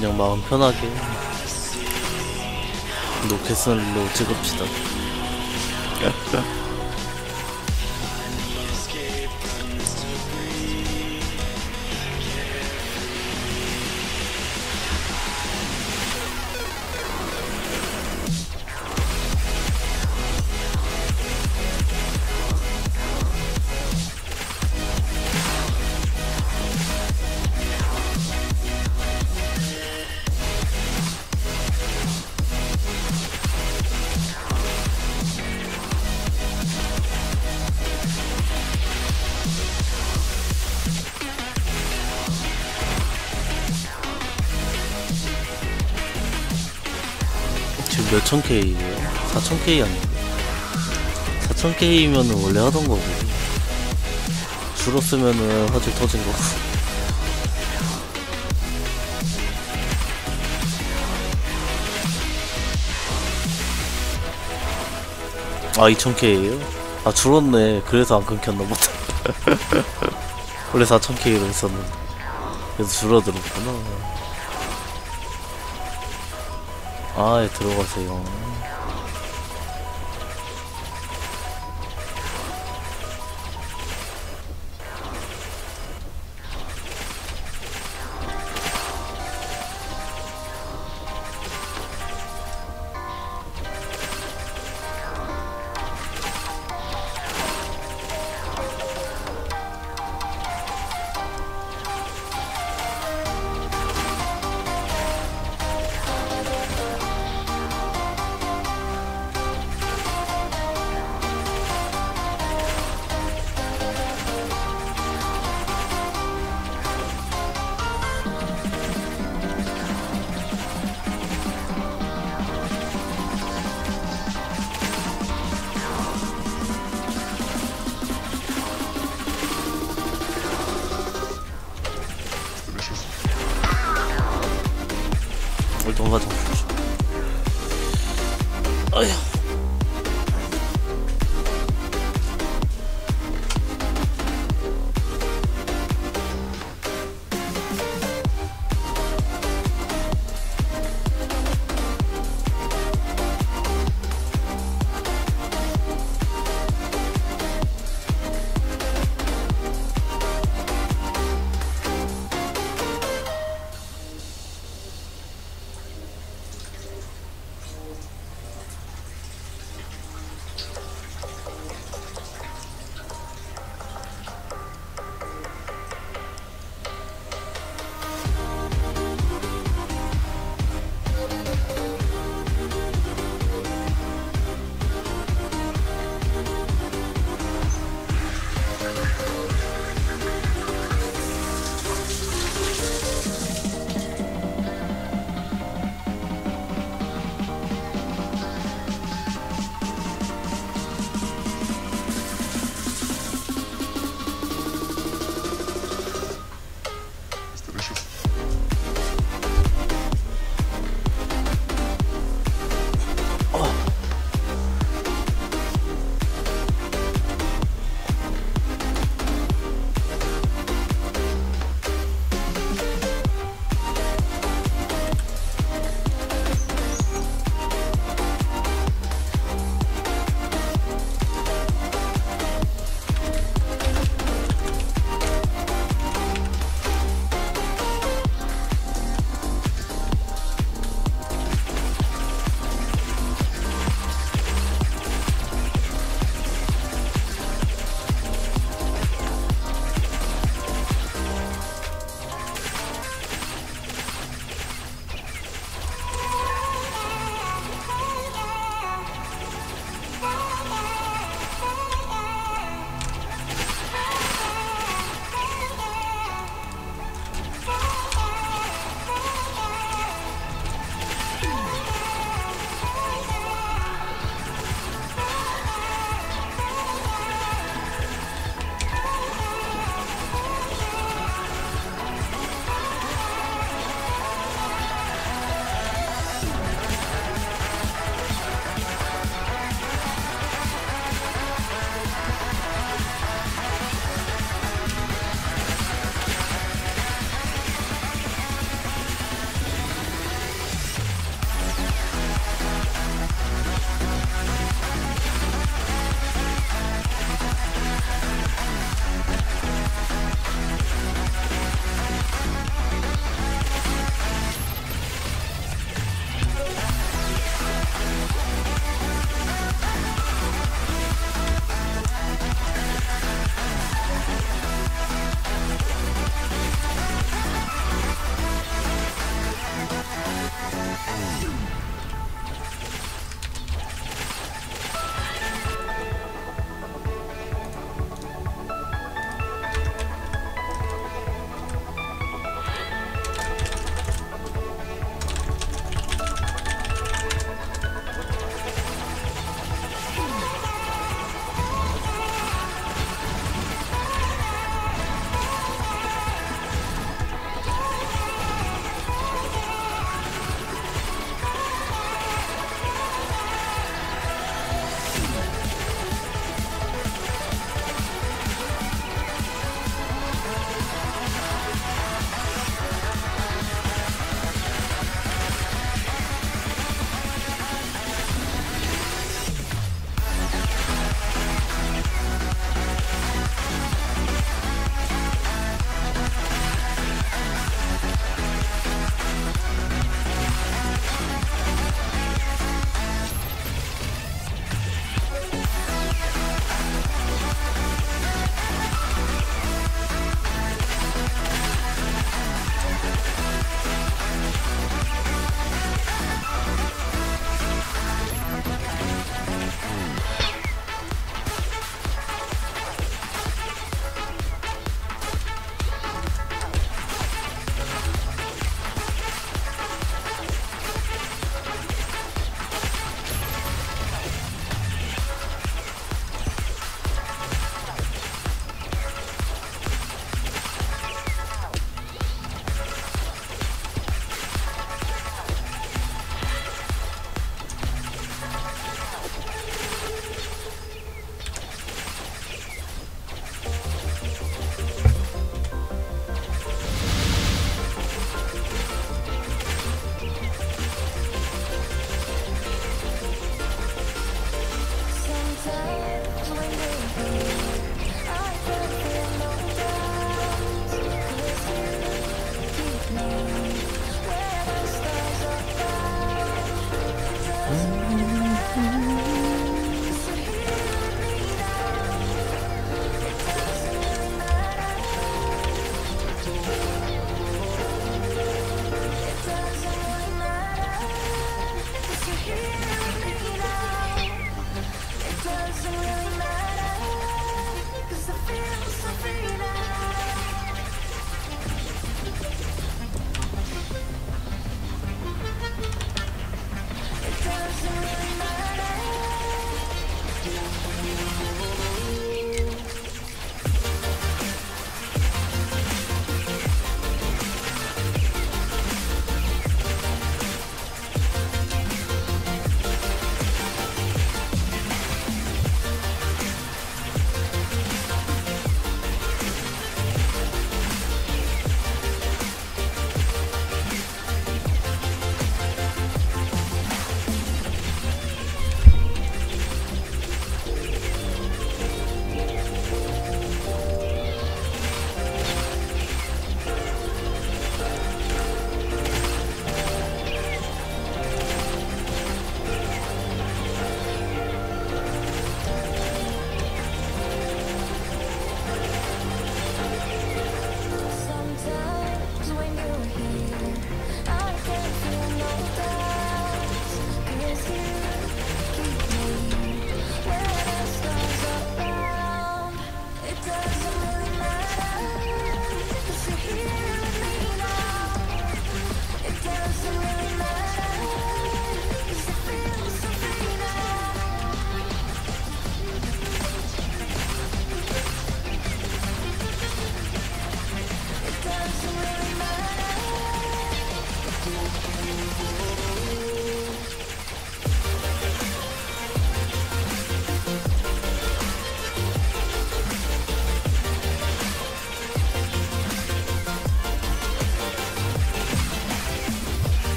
그냥 마음 편하게 로켓선로 찍읍시다. 지금 몇천 K예요? 4천 K 아니에요? 4천 K면은 원래 하던 거고 줄었으면은 화질 터진 거고. 아 2000 K예요? 아 줄었네. 그래서 안 끊겼나 보다. 원래 4000 K로 했었는데 그래서 줄어들었구나. 아예 들어가세요.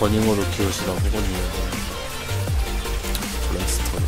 버닝으로 키우시나 보군요. 블랙스터를.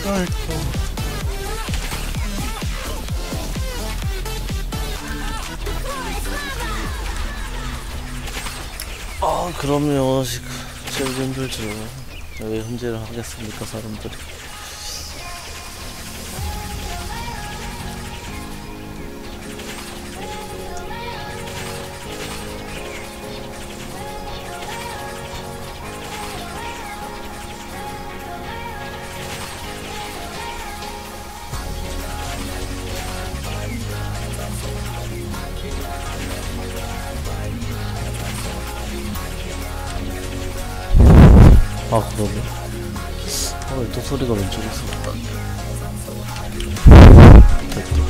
아이고. 아, 그럼요. 제일 힘들죠. 왜 훈제를 하겠습니까, 사람들이. 아, 그러네. 왜 또 소리가 왼쪽에서 났다. 됐다.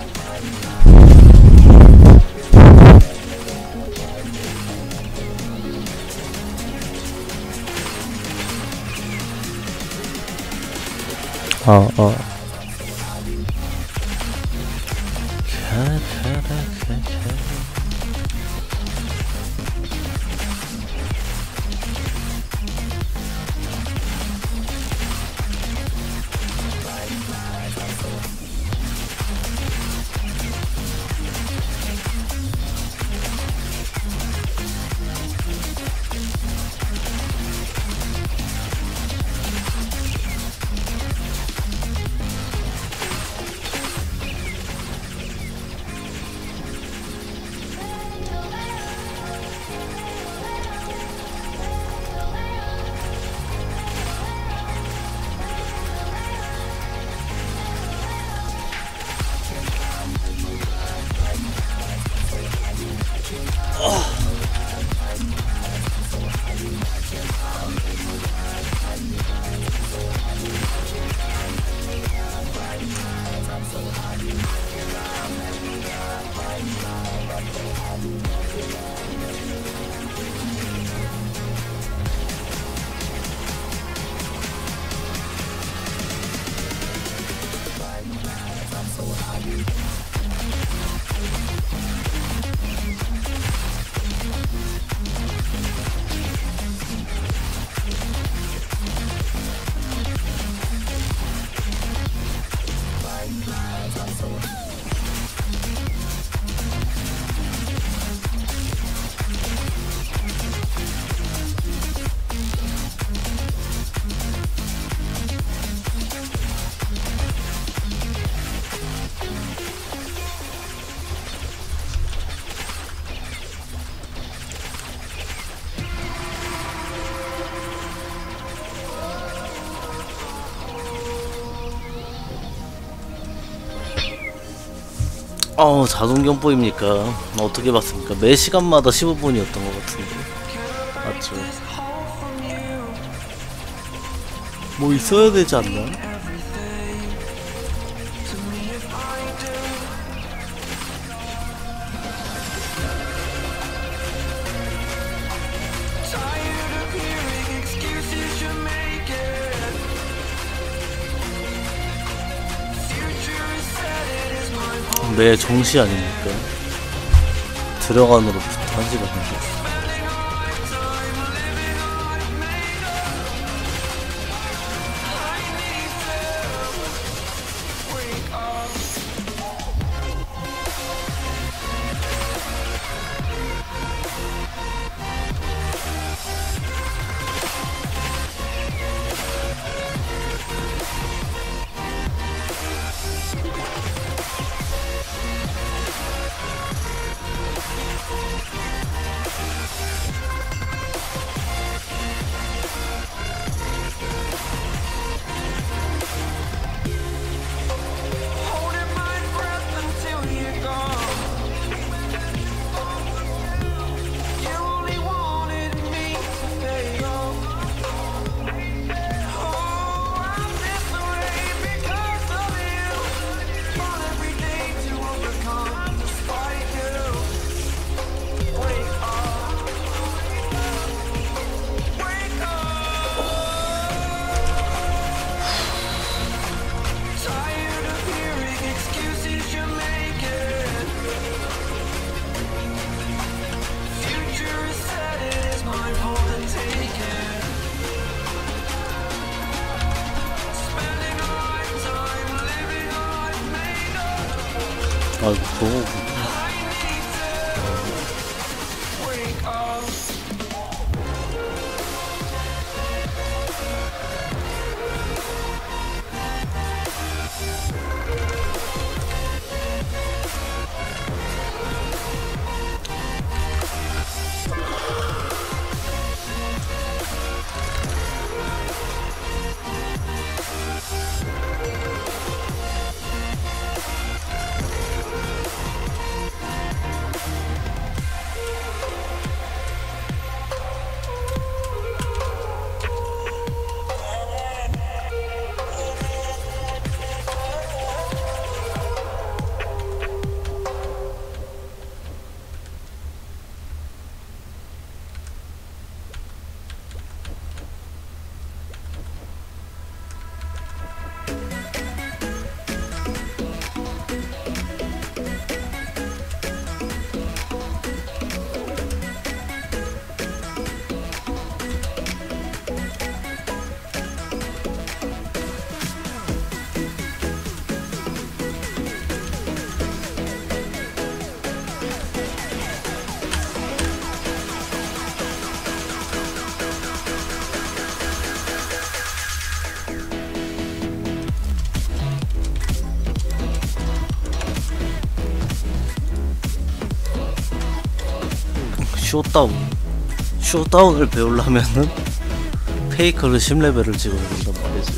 자동 경보입니까? 어떻게 봤습니까? 매 시간마다 15분이었던 것 같은데. 맞죠? 뭐 있어야 되지 않나? 매 정시 아닙니까? 들어간으로부터 1시간 정도. 아, 너무 쇼다운을 배우려면은 페이커를 10레벨을 찍어야 된단 말이지.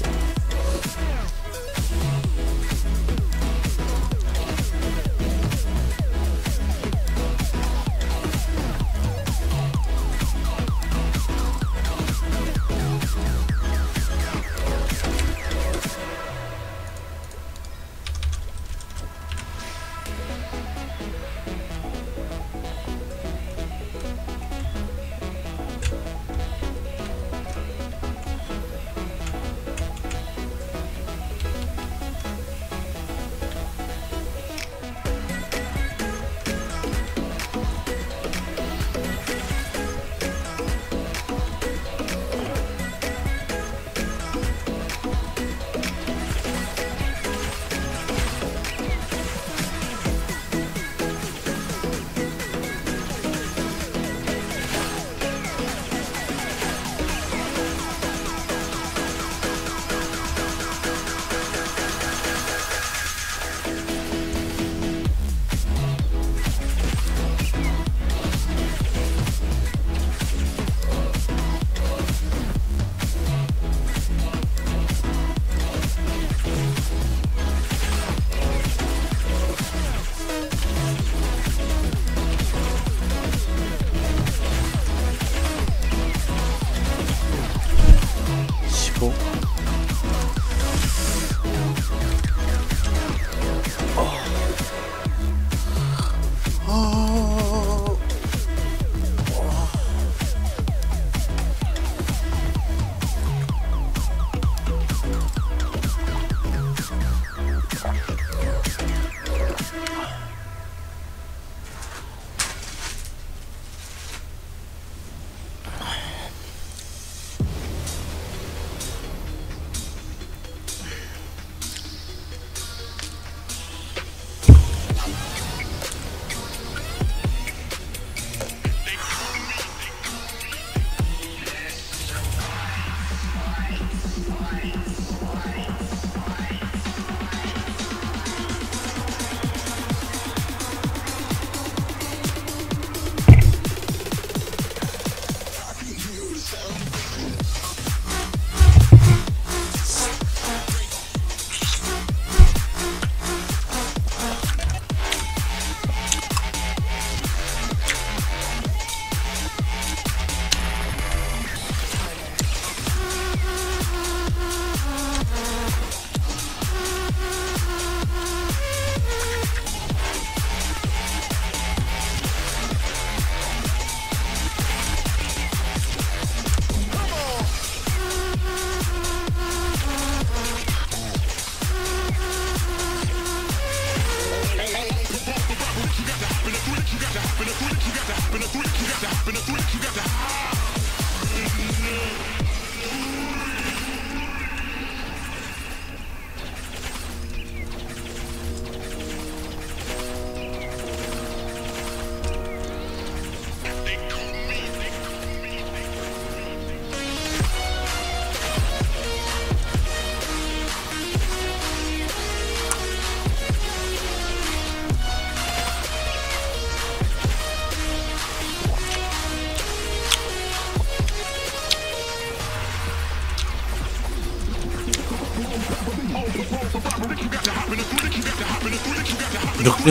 이렇게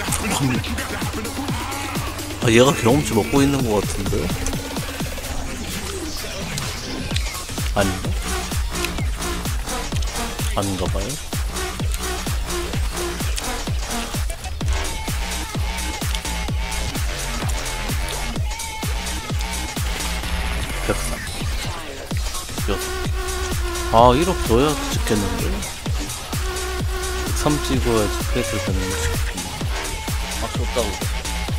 아 얘가 경험치 먹고 있는 것 같은데? 아닌가? 아닌가봐요. 백삼 여섯. 아 1억 줘야 찍겠는데? 103 찍어야지 패드 되는 거지. 아 줬다고.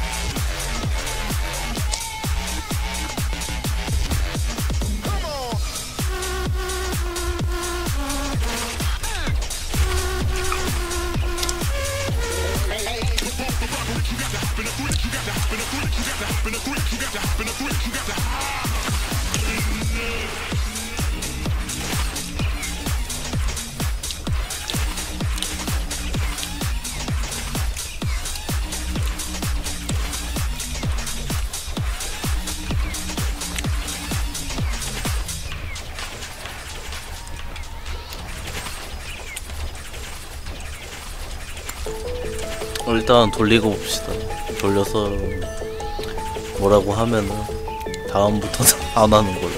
일단 돌리고 봅시다. 돌려서 뭐라고 하면은 다음부터는 안 하는 걸로.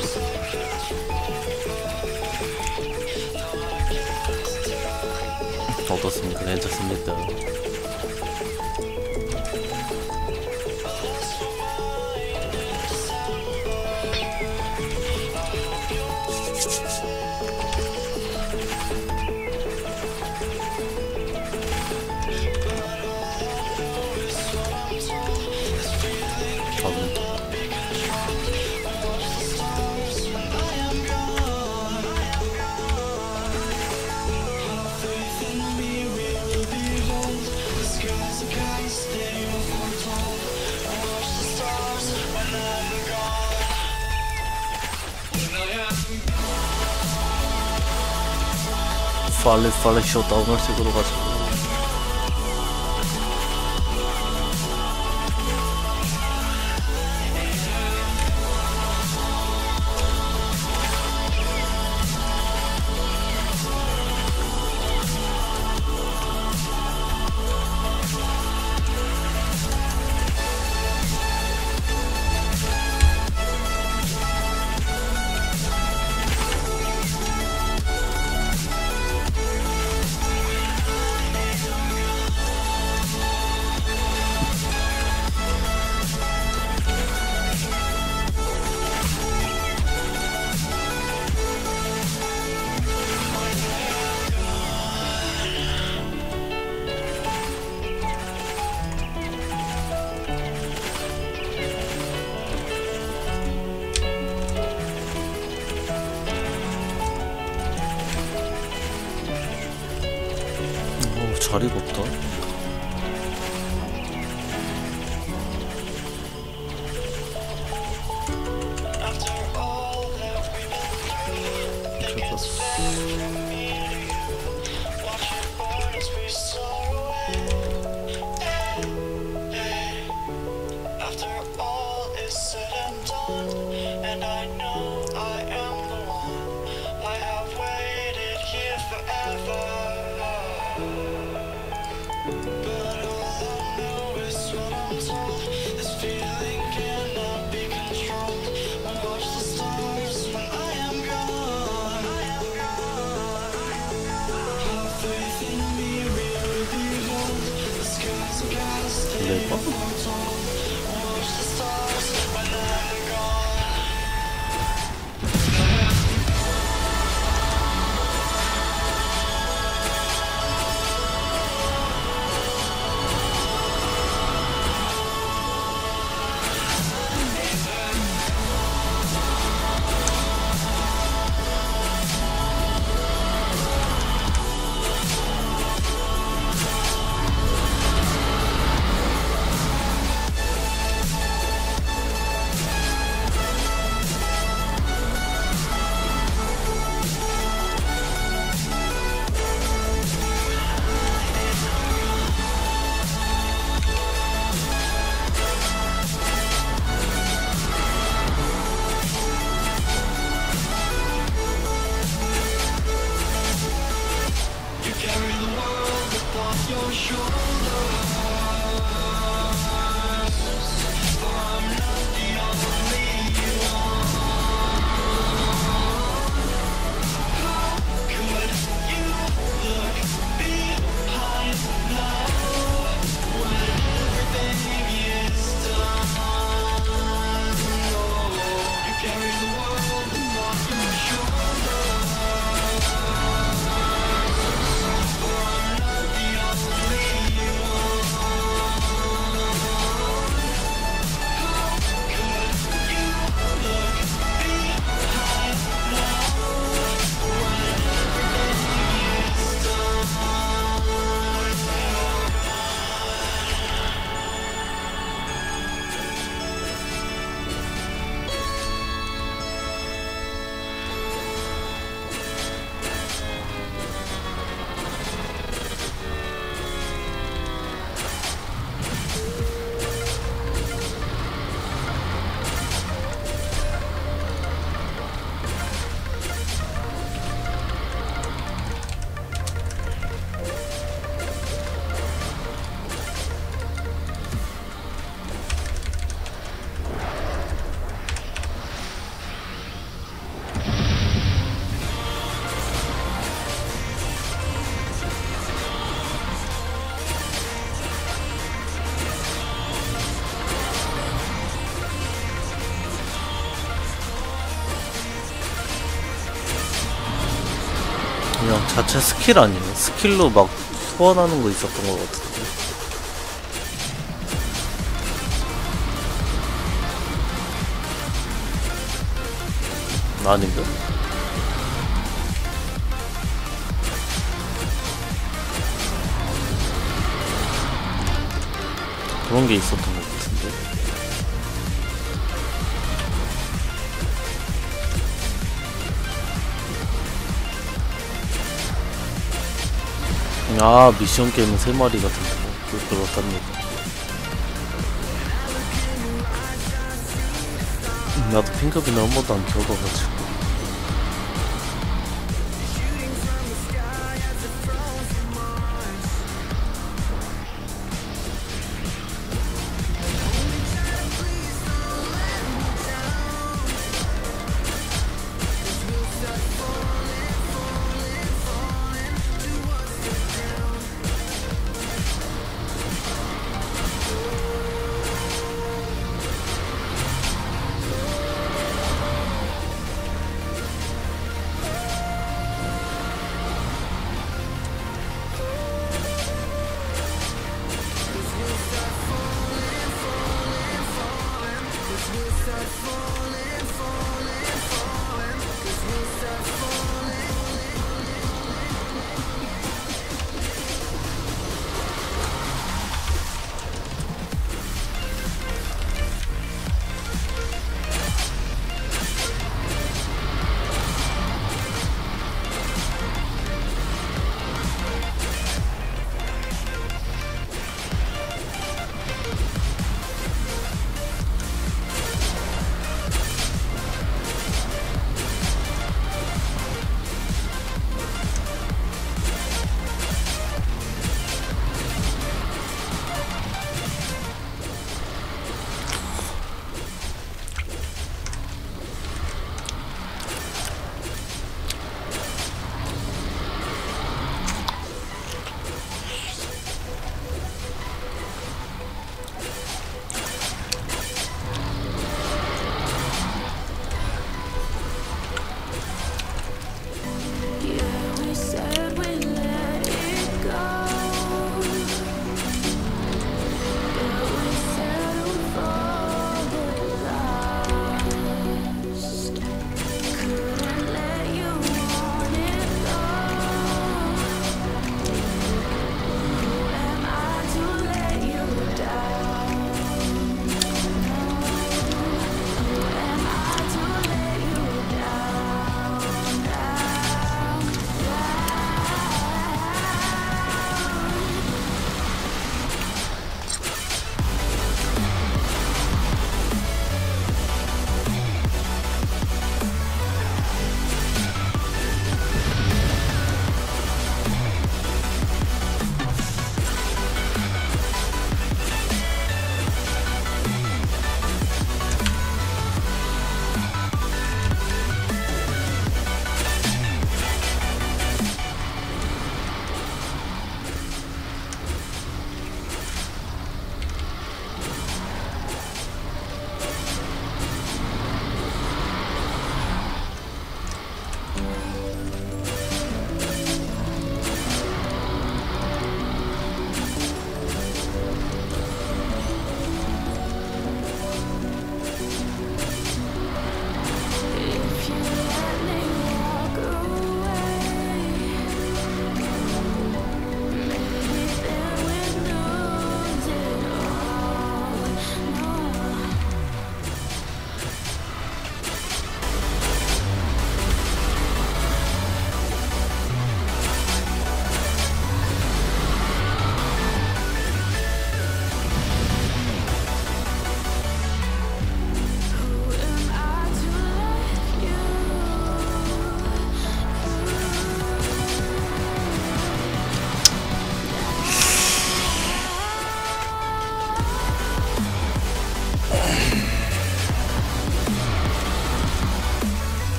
어떻습니까? 괜찮습니다. 빨리 셧다운을 찍으러 가자. 자리가 없다. 그냥 자체 스킬 아니에요? 스킬로 막 소환하는 거 있었던 것 같은데. 아닌가? 그런 게 있었던 것 같은데. 아, 미션 게임은 3마리가 된다고. 그렇답니다. 나도 핑크빈을 한 번도 안 키워봐가지고.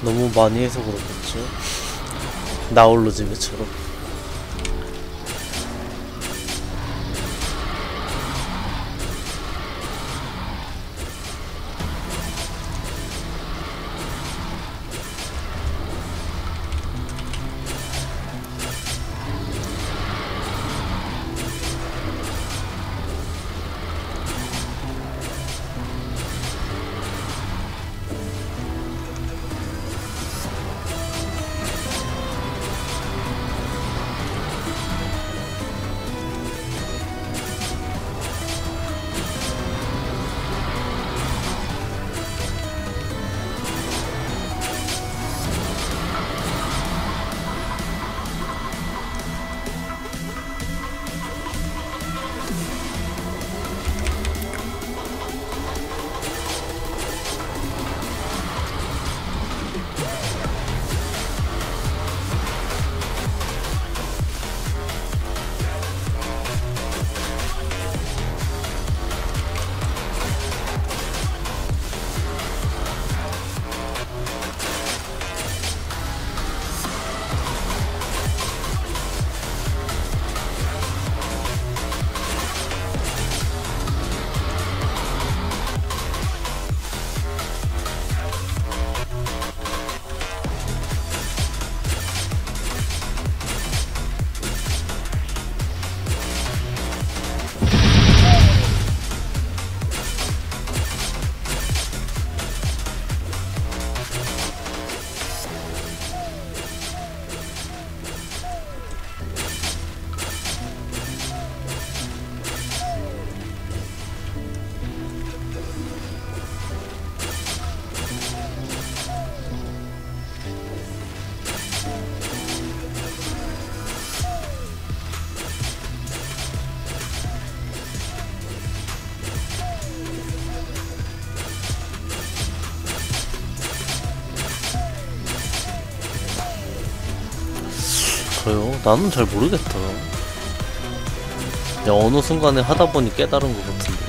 너무 많이 해서 그렇겠죠. 나홀로 집에처럼. 저요? 나는 잘 모르겠다. 그냥 어느 순간에 하다 보니 깨달은 것 같은데.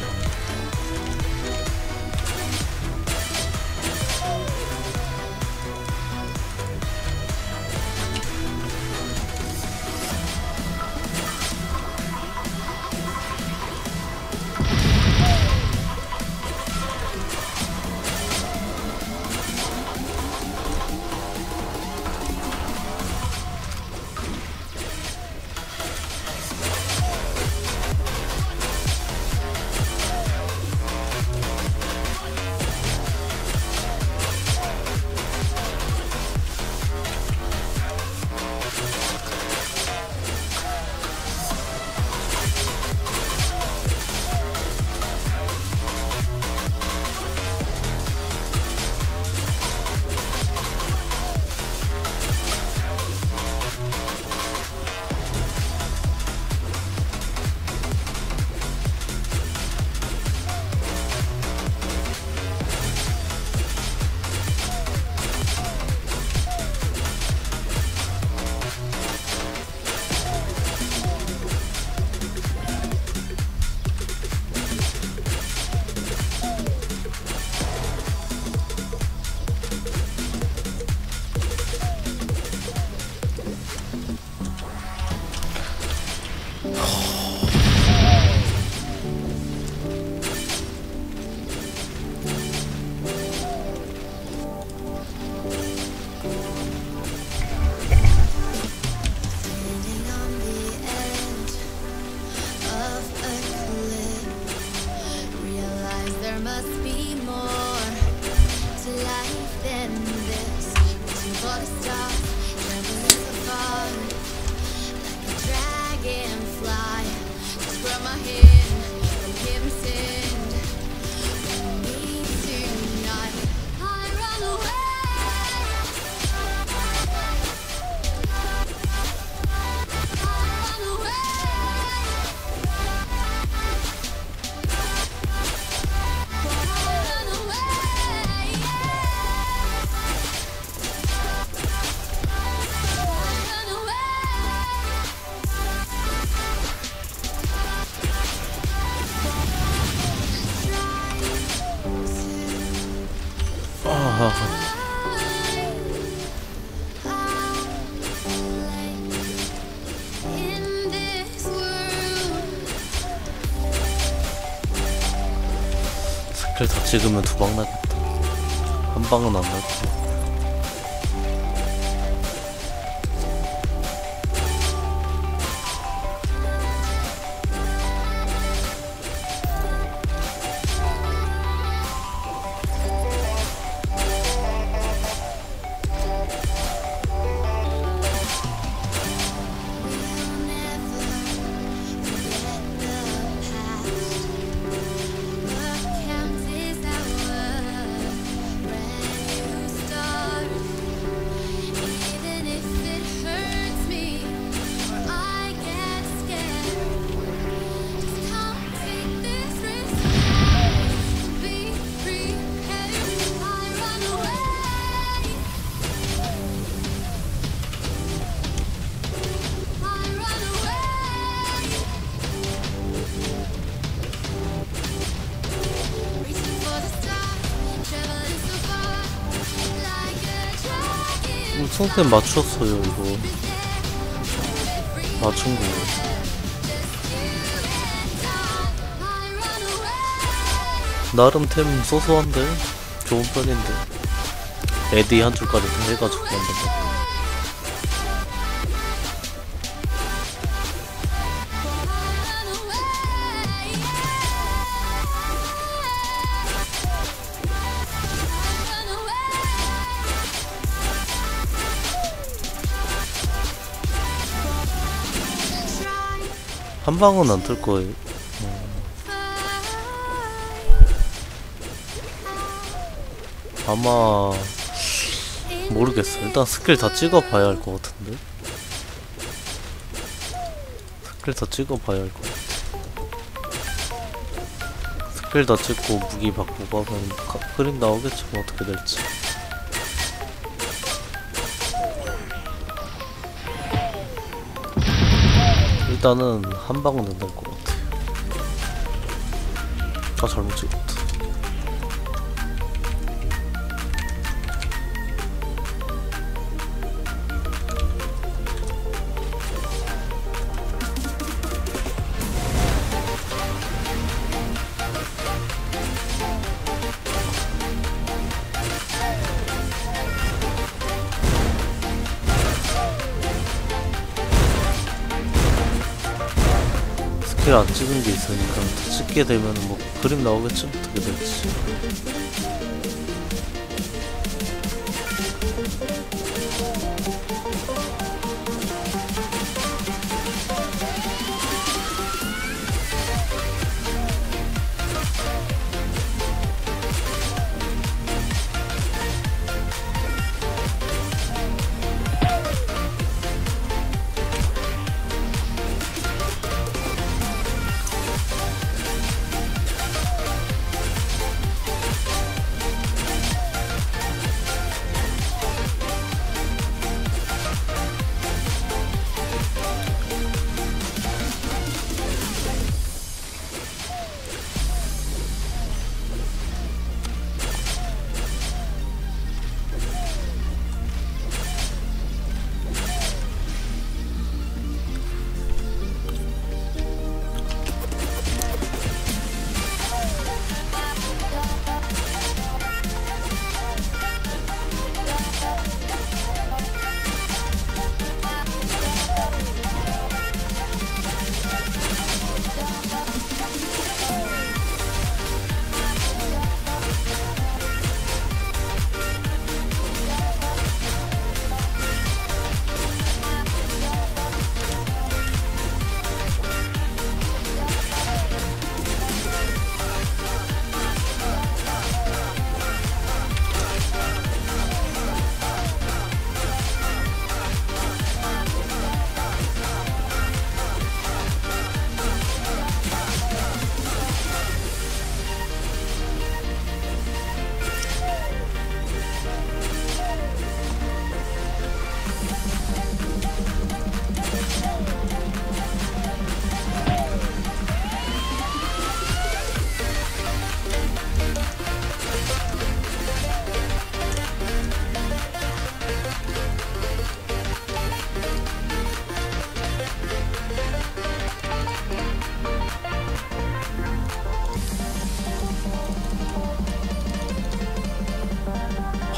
스킬 다 찍으면 두 방 나겠다. 한 방은 안 나고. 성템 맞췄어요. 이거 맞춘 거 나름 템 소소한데 좋은 편인데 에디 한 줄까지 해가지고 만든 거. 한 방은 안 틀 거예요. 아마 모르겠어. 일단 스킬 다 찍어봐야 할 것 같은데. 스킬 다 찍어봐야 할 것 같아. 스킬 다 찍고 무기 바꾸고 하면 그림 나오겠지. 뭐 어떻게 될지. 일단은 한 방은 된다 것 같아. 아 잘못 찍었다. 스킬 안 찍은 게 있으니까 찍게 되면 뭐 그림 나오겠죠? 어떻게 될지.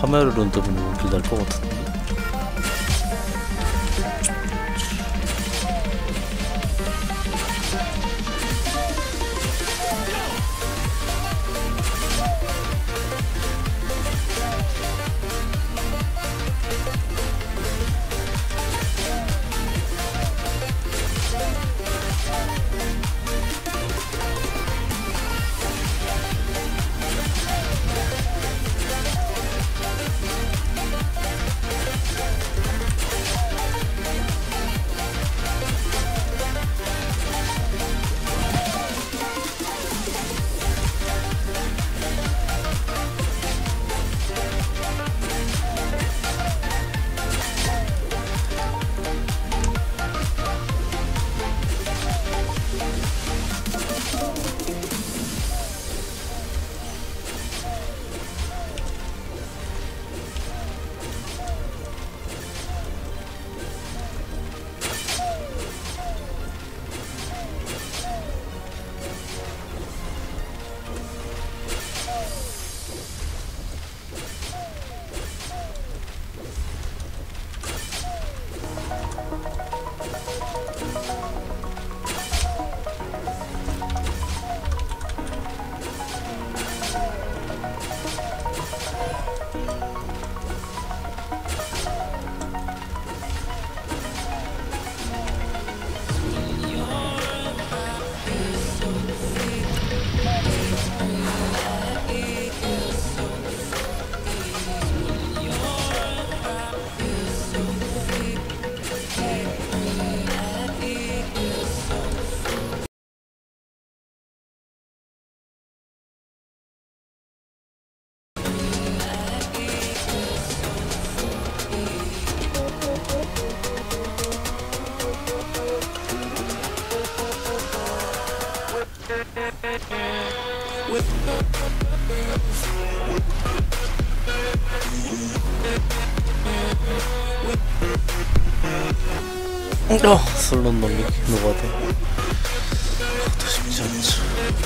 카메라론 때문에 연필 날것 같은데. 슬롯 넘기기 노가다. 그것도 쉽지 않죠.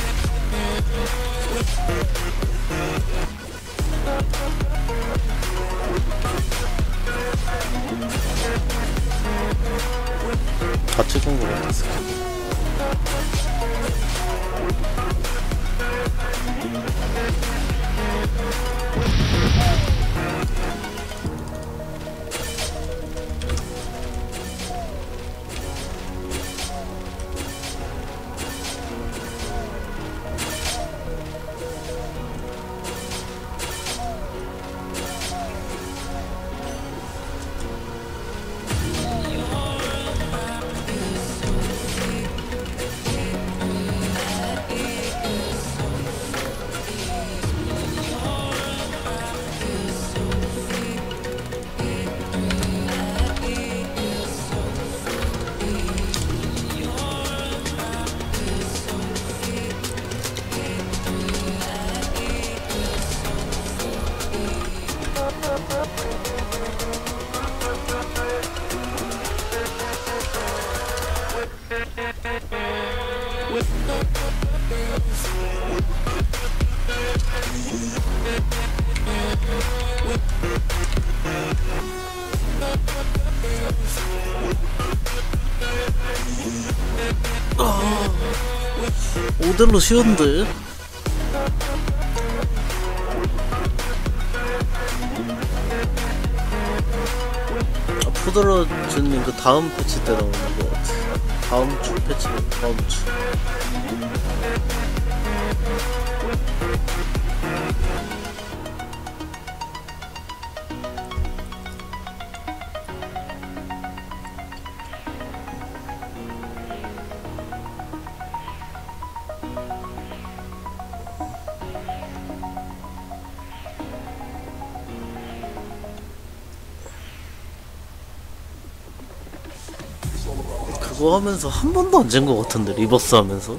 다 찍은 거 같았어. 오델로 쉬운데? 푸드러즈님 그 다음 패치 때 나오는 거 같아. 다음 주 패치, 다음 주. 그거 하면서 한 번도 안 잰 거 같은데, 리버스 하면서.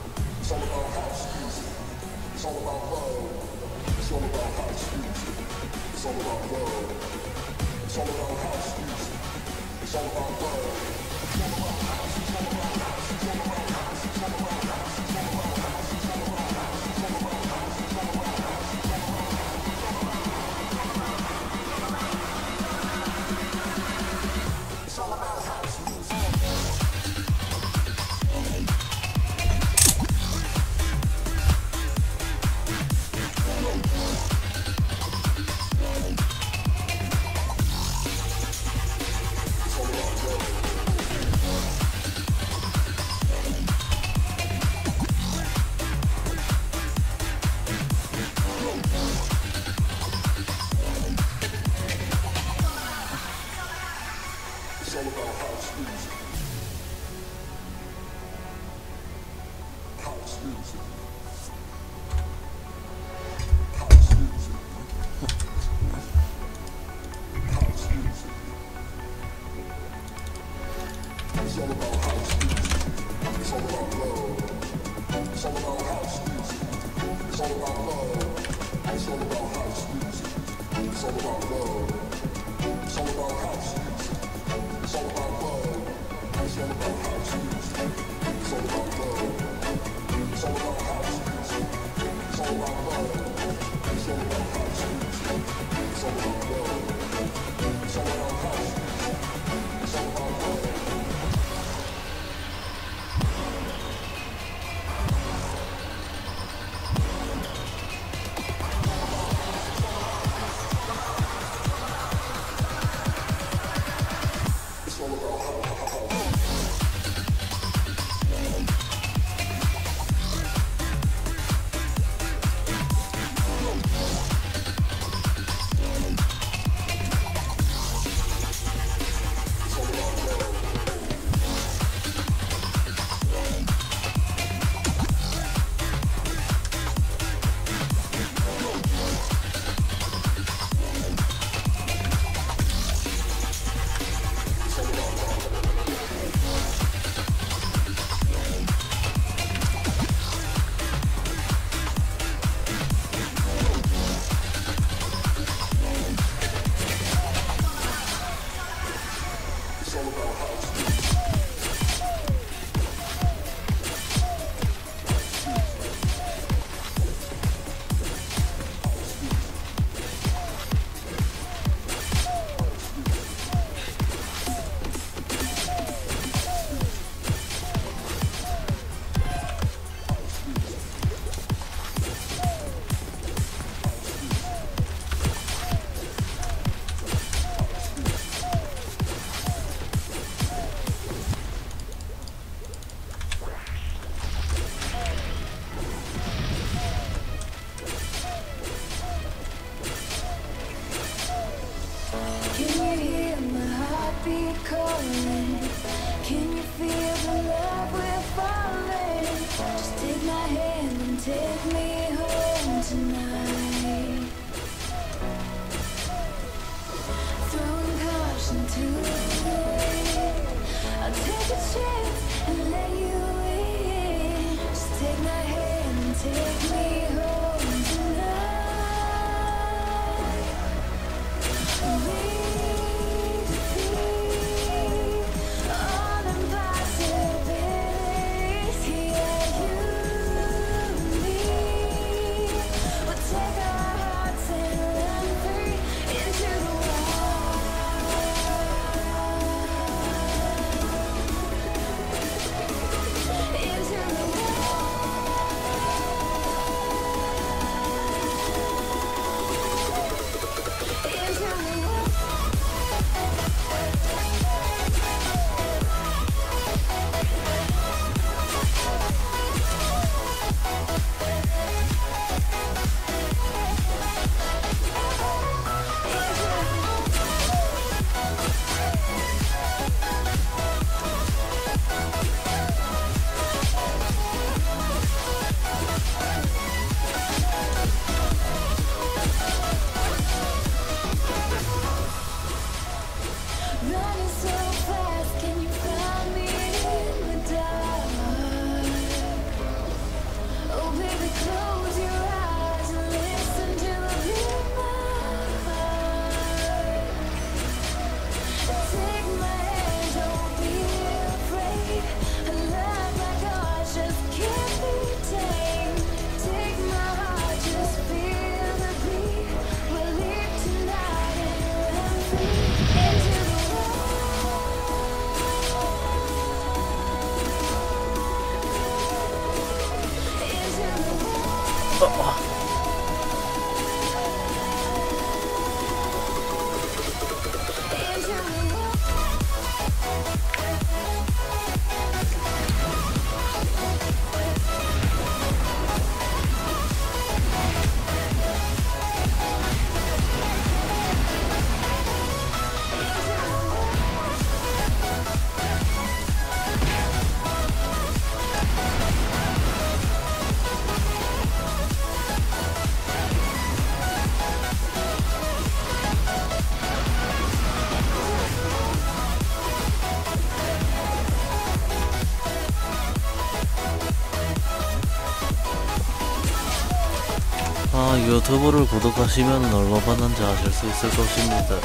유튜브를 구독하시면 얼마 받는지 아실 수 있을 것입니다.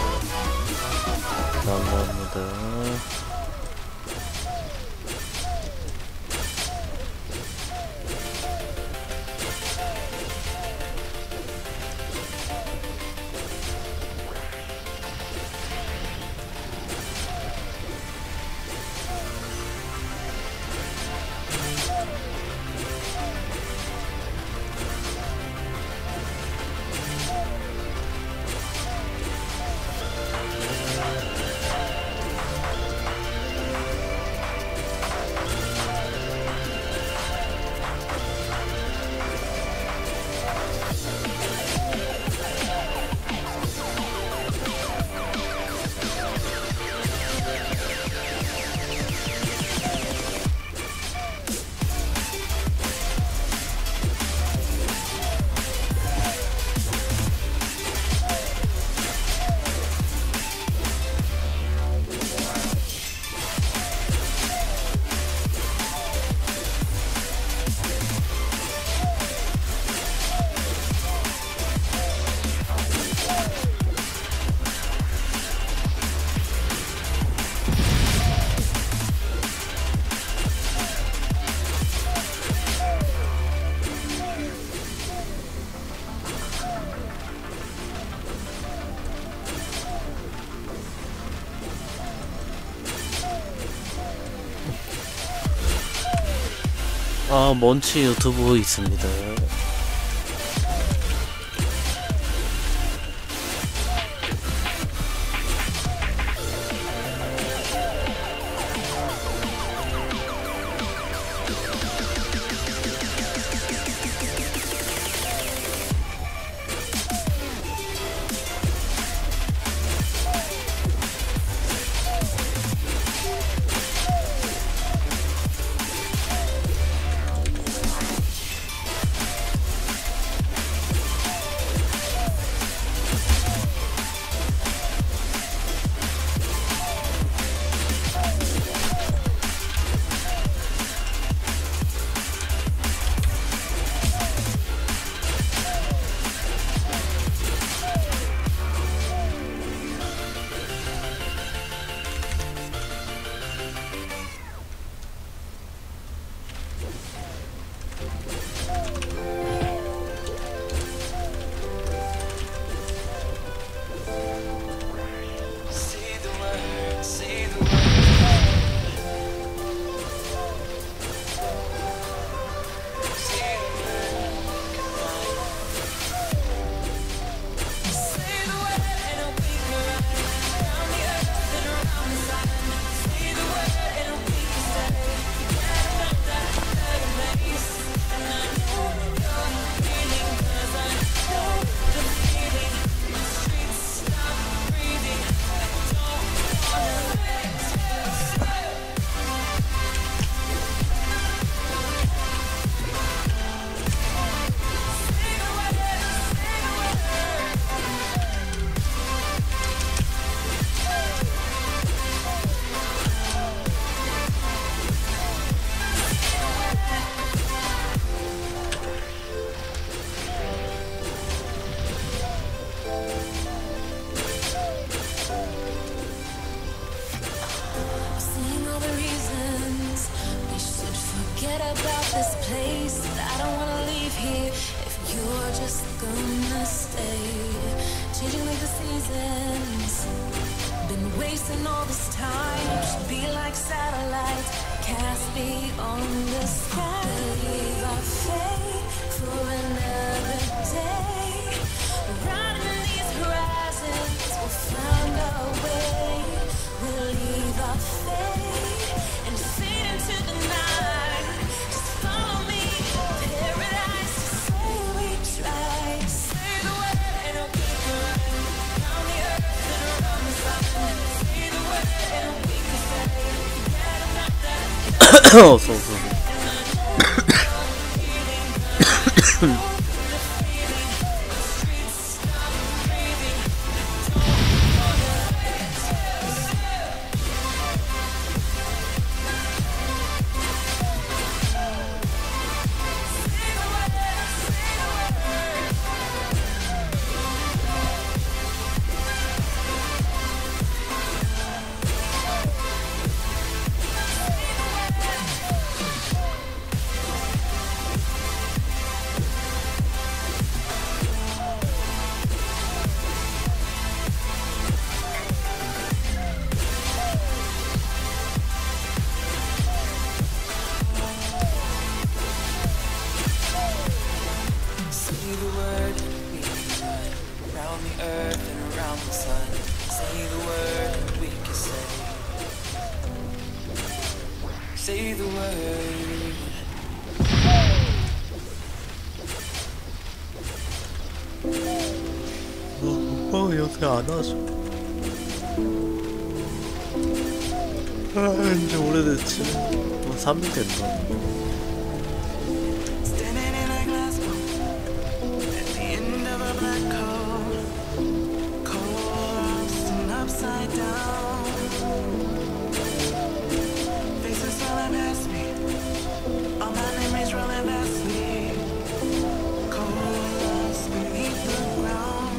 감사합니다. 먼치 유튜브 있습니다. 어서오서 the word, we can run around the earth and around the sun. Say the word, and we can say the word. 요새 안 하죠. 이제 오래됐지. 3일 됐나? Standing in a glass bowl at the end of a black hole, collapsed and upside down. Faces rolling past me, all my memories rolling past me. Collapsed beneath the ground.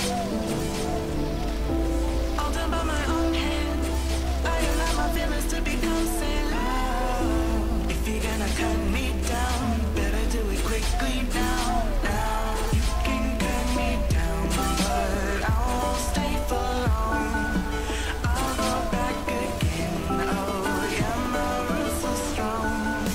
All done by my own hand. I allow my feelings to become sand. If you're gonna cut me down, better do it quickly now. Now you can cut me down, but I won't stay for long. I'll go back again. Oh yeah, my roots are strong.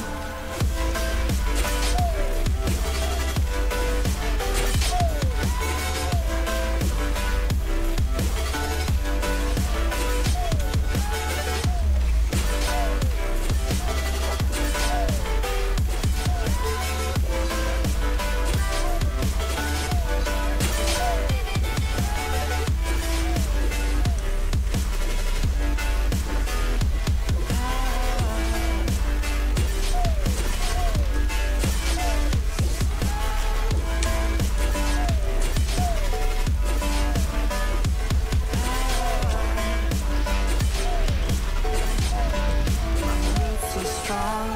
So strong.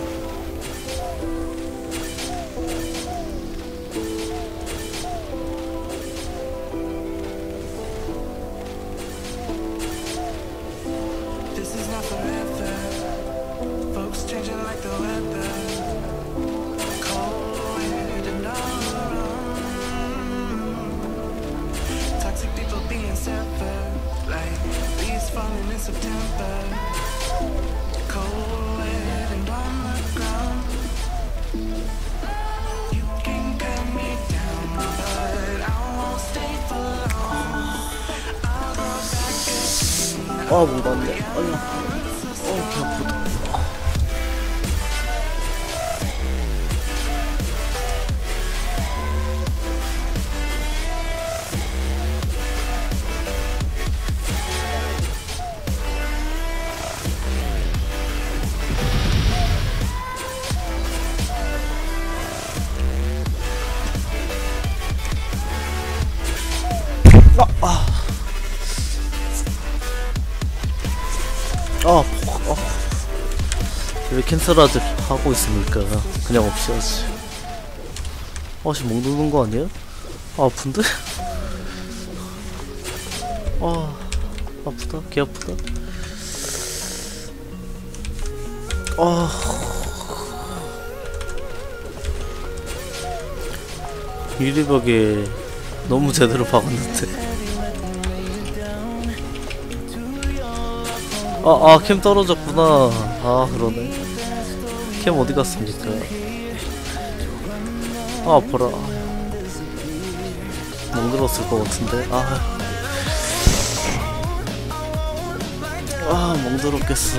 This is not forever. Folks changing like the weather. Cold wind and all around. Toxic people being severed, like leaves falling in September. Cold wind and on the ground. You can cut me down, but I won't stay for long. I'll go back again. 아, 못 왔네. 아유. 배 아프다. 왜 캔슬하지 하고 있습니까? 그냥 없이 하지. 지금 목 누는 거 아니야? 아픈데? 아프다. 개 아프다. 유리벽에 너무 제대로 박았는데. 캠 떨어졌구나. 그러네. 캠 어디 갔습니까? 아파라. 멍들었을 것 같은데. 멍들었겠어.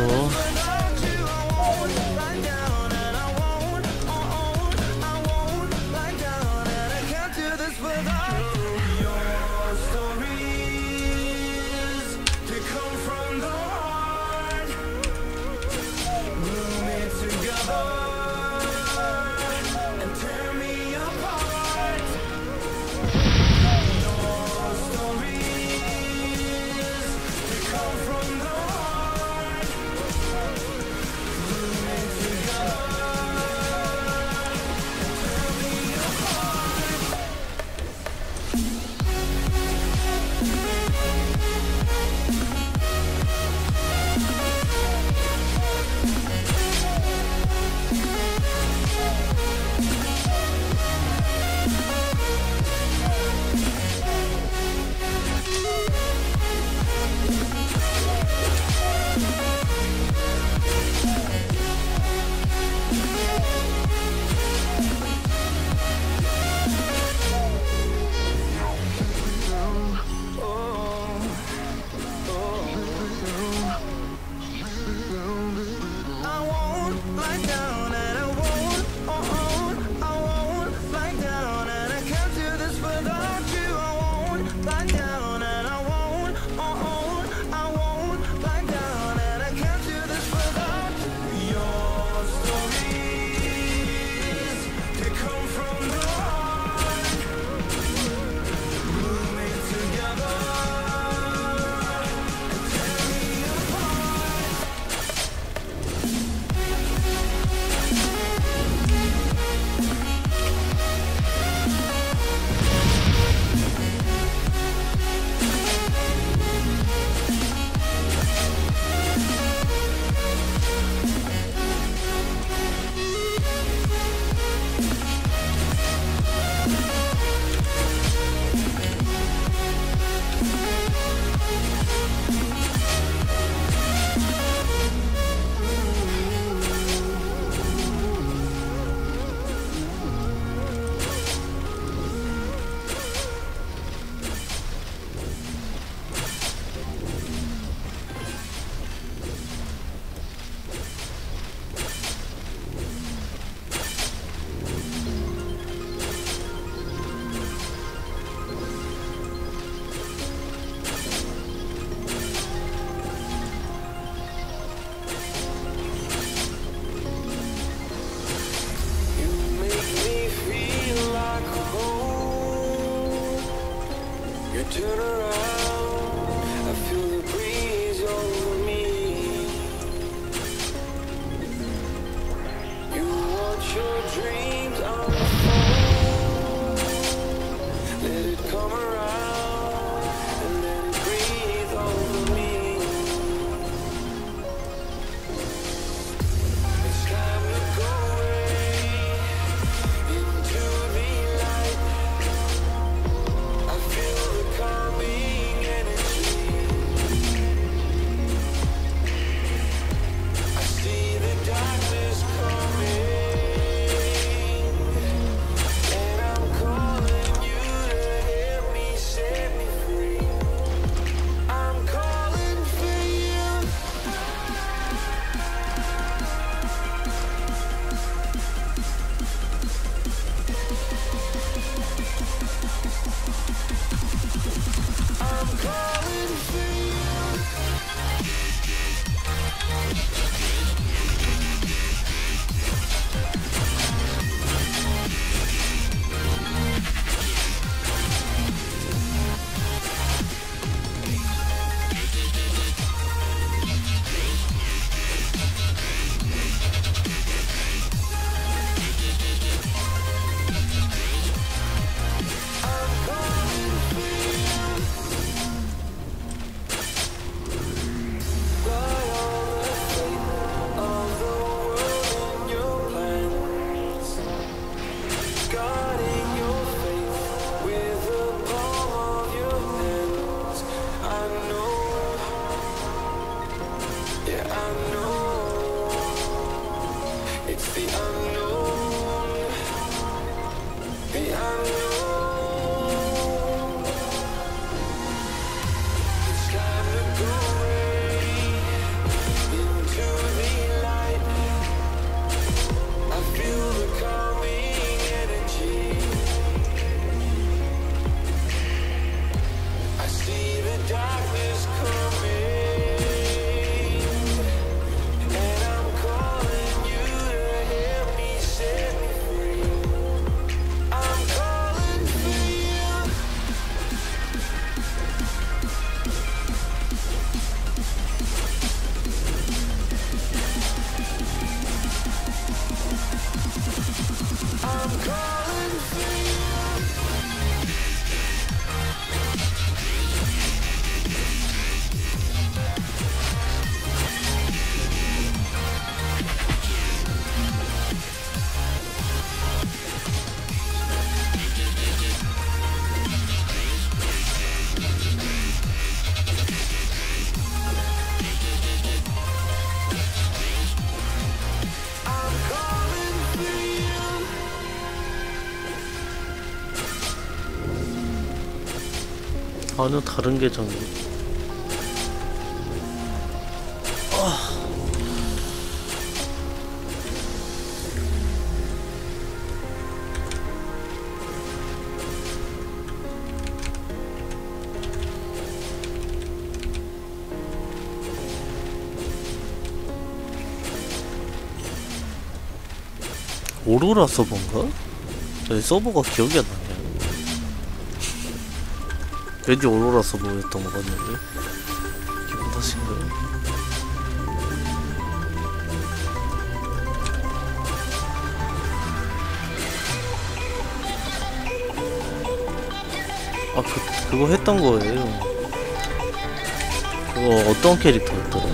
turn around, I feel the breeze over me. You watch your dreams unfold, let it come around and let it breathe over me. It's time to go away into the light. I feel the calming energy. I see the darkness coming, and I'm calling you to help me set me free. I'm calling for you. I'm calling for you. Got all the faith of the world in your plans, guarding your faith with the palm of your hands. I know, yeah, I know, it's the unknown, the unknown. It's time to go away into the light. I feel the calming energy. I see the darkness coming, and I'm calling you to help me set me free. I'm calling for you. I'm calling for you. I'm calling for you. 전혀 다른 계정이. 오로라 서버인가? 저희 서버가 기억이 안 나네. 왠지 오로라 서버였던 것 같는데. 기분 탓인가요? 아, 그거 했던 거예요. 그거 어떤 캐릭터였더라?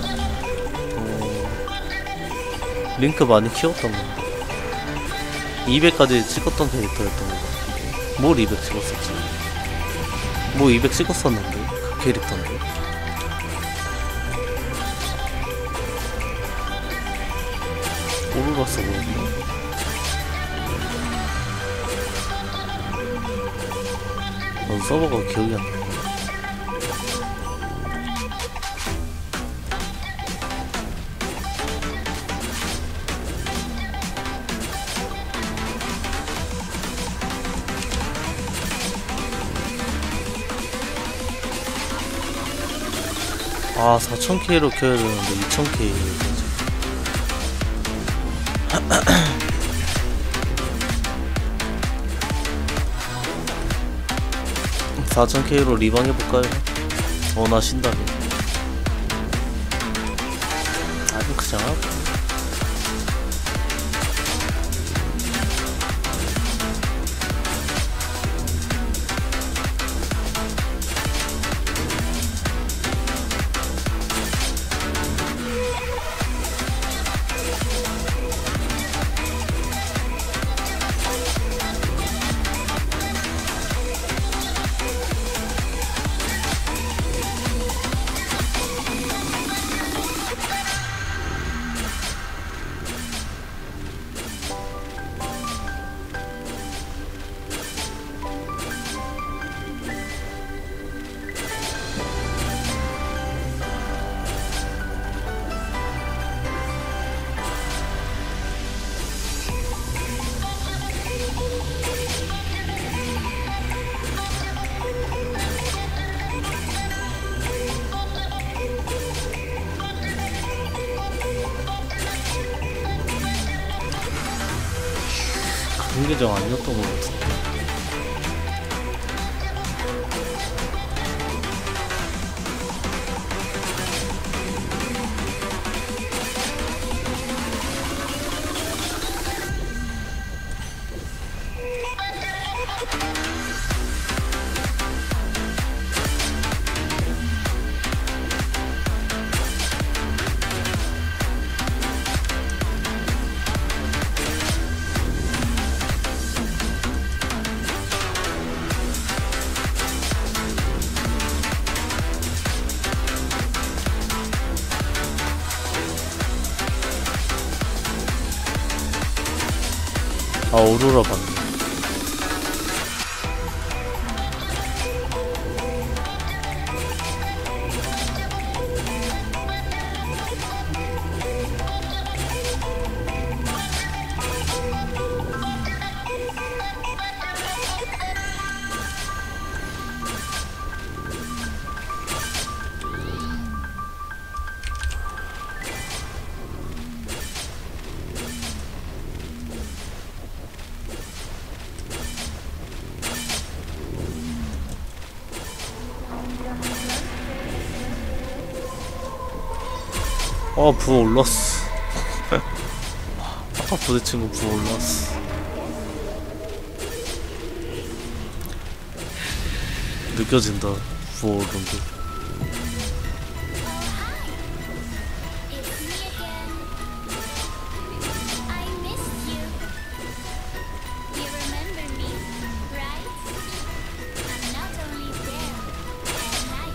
링크 많이 키웠던 건데. 200까지 찍었던 캐릭터였던 것 같은데. 뭘 200 찍었었지? 뭐 200 찍었었는데 그 캐릭터인데. 오로라 서버였나? 서버가 기억이 안 나. 아, 4000K로 켜야 되는데 2000K로 켜지. 4000K로 리방 해볼까요? 원하신다면. 아니 그냥 하고. 그런 계정 아니었던 것 같은데. 아, 오로라 봤네. 부어 올랐어. 아까 부딪힌 거 부어 올랐어. 느껴진다, 부어 오른 게. It's me again. I missed you. You remember me, right? I'm not only there at night.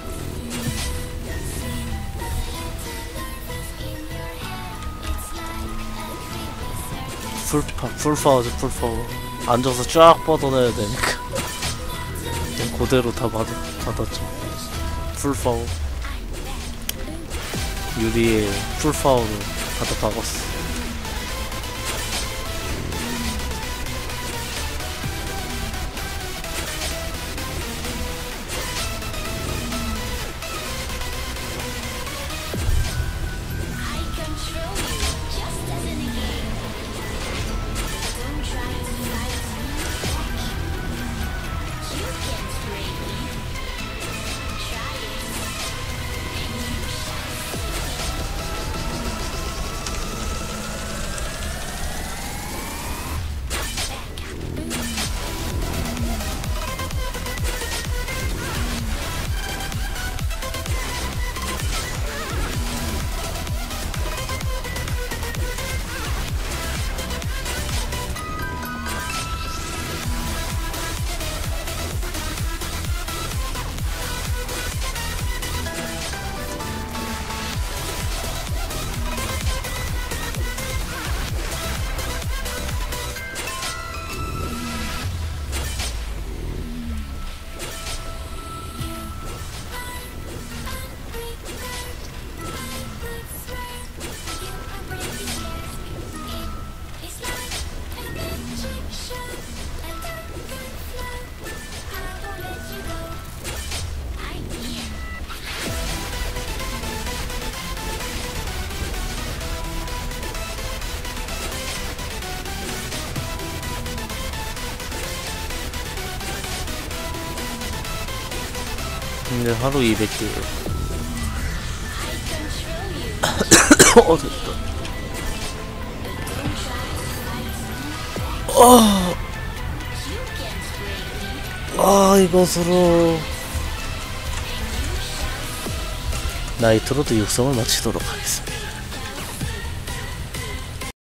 In your hair, it's like a creepy circus. 풀파워지, 풀파워. 앉아서 쫙 뻗어내야 되니까. 그냥 그대로 다 받았죠. 풀파워. 유리에 풀파워로 가득 박았어. I control you just as in a game. Don't try to fight me back. You can't break me. Try it, and you shall see. 근데 하루 200개. 어, 됐다. 이것으로 나이트로드 육성을 마치도록 하겠습니다.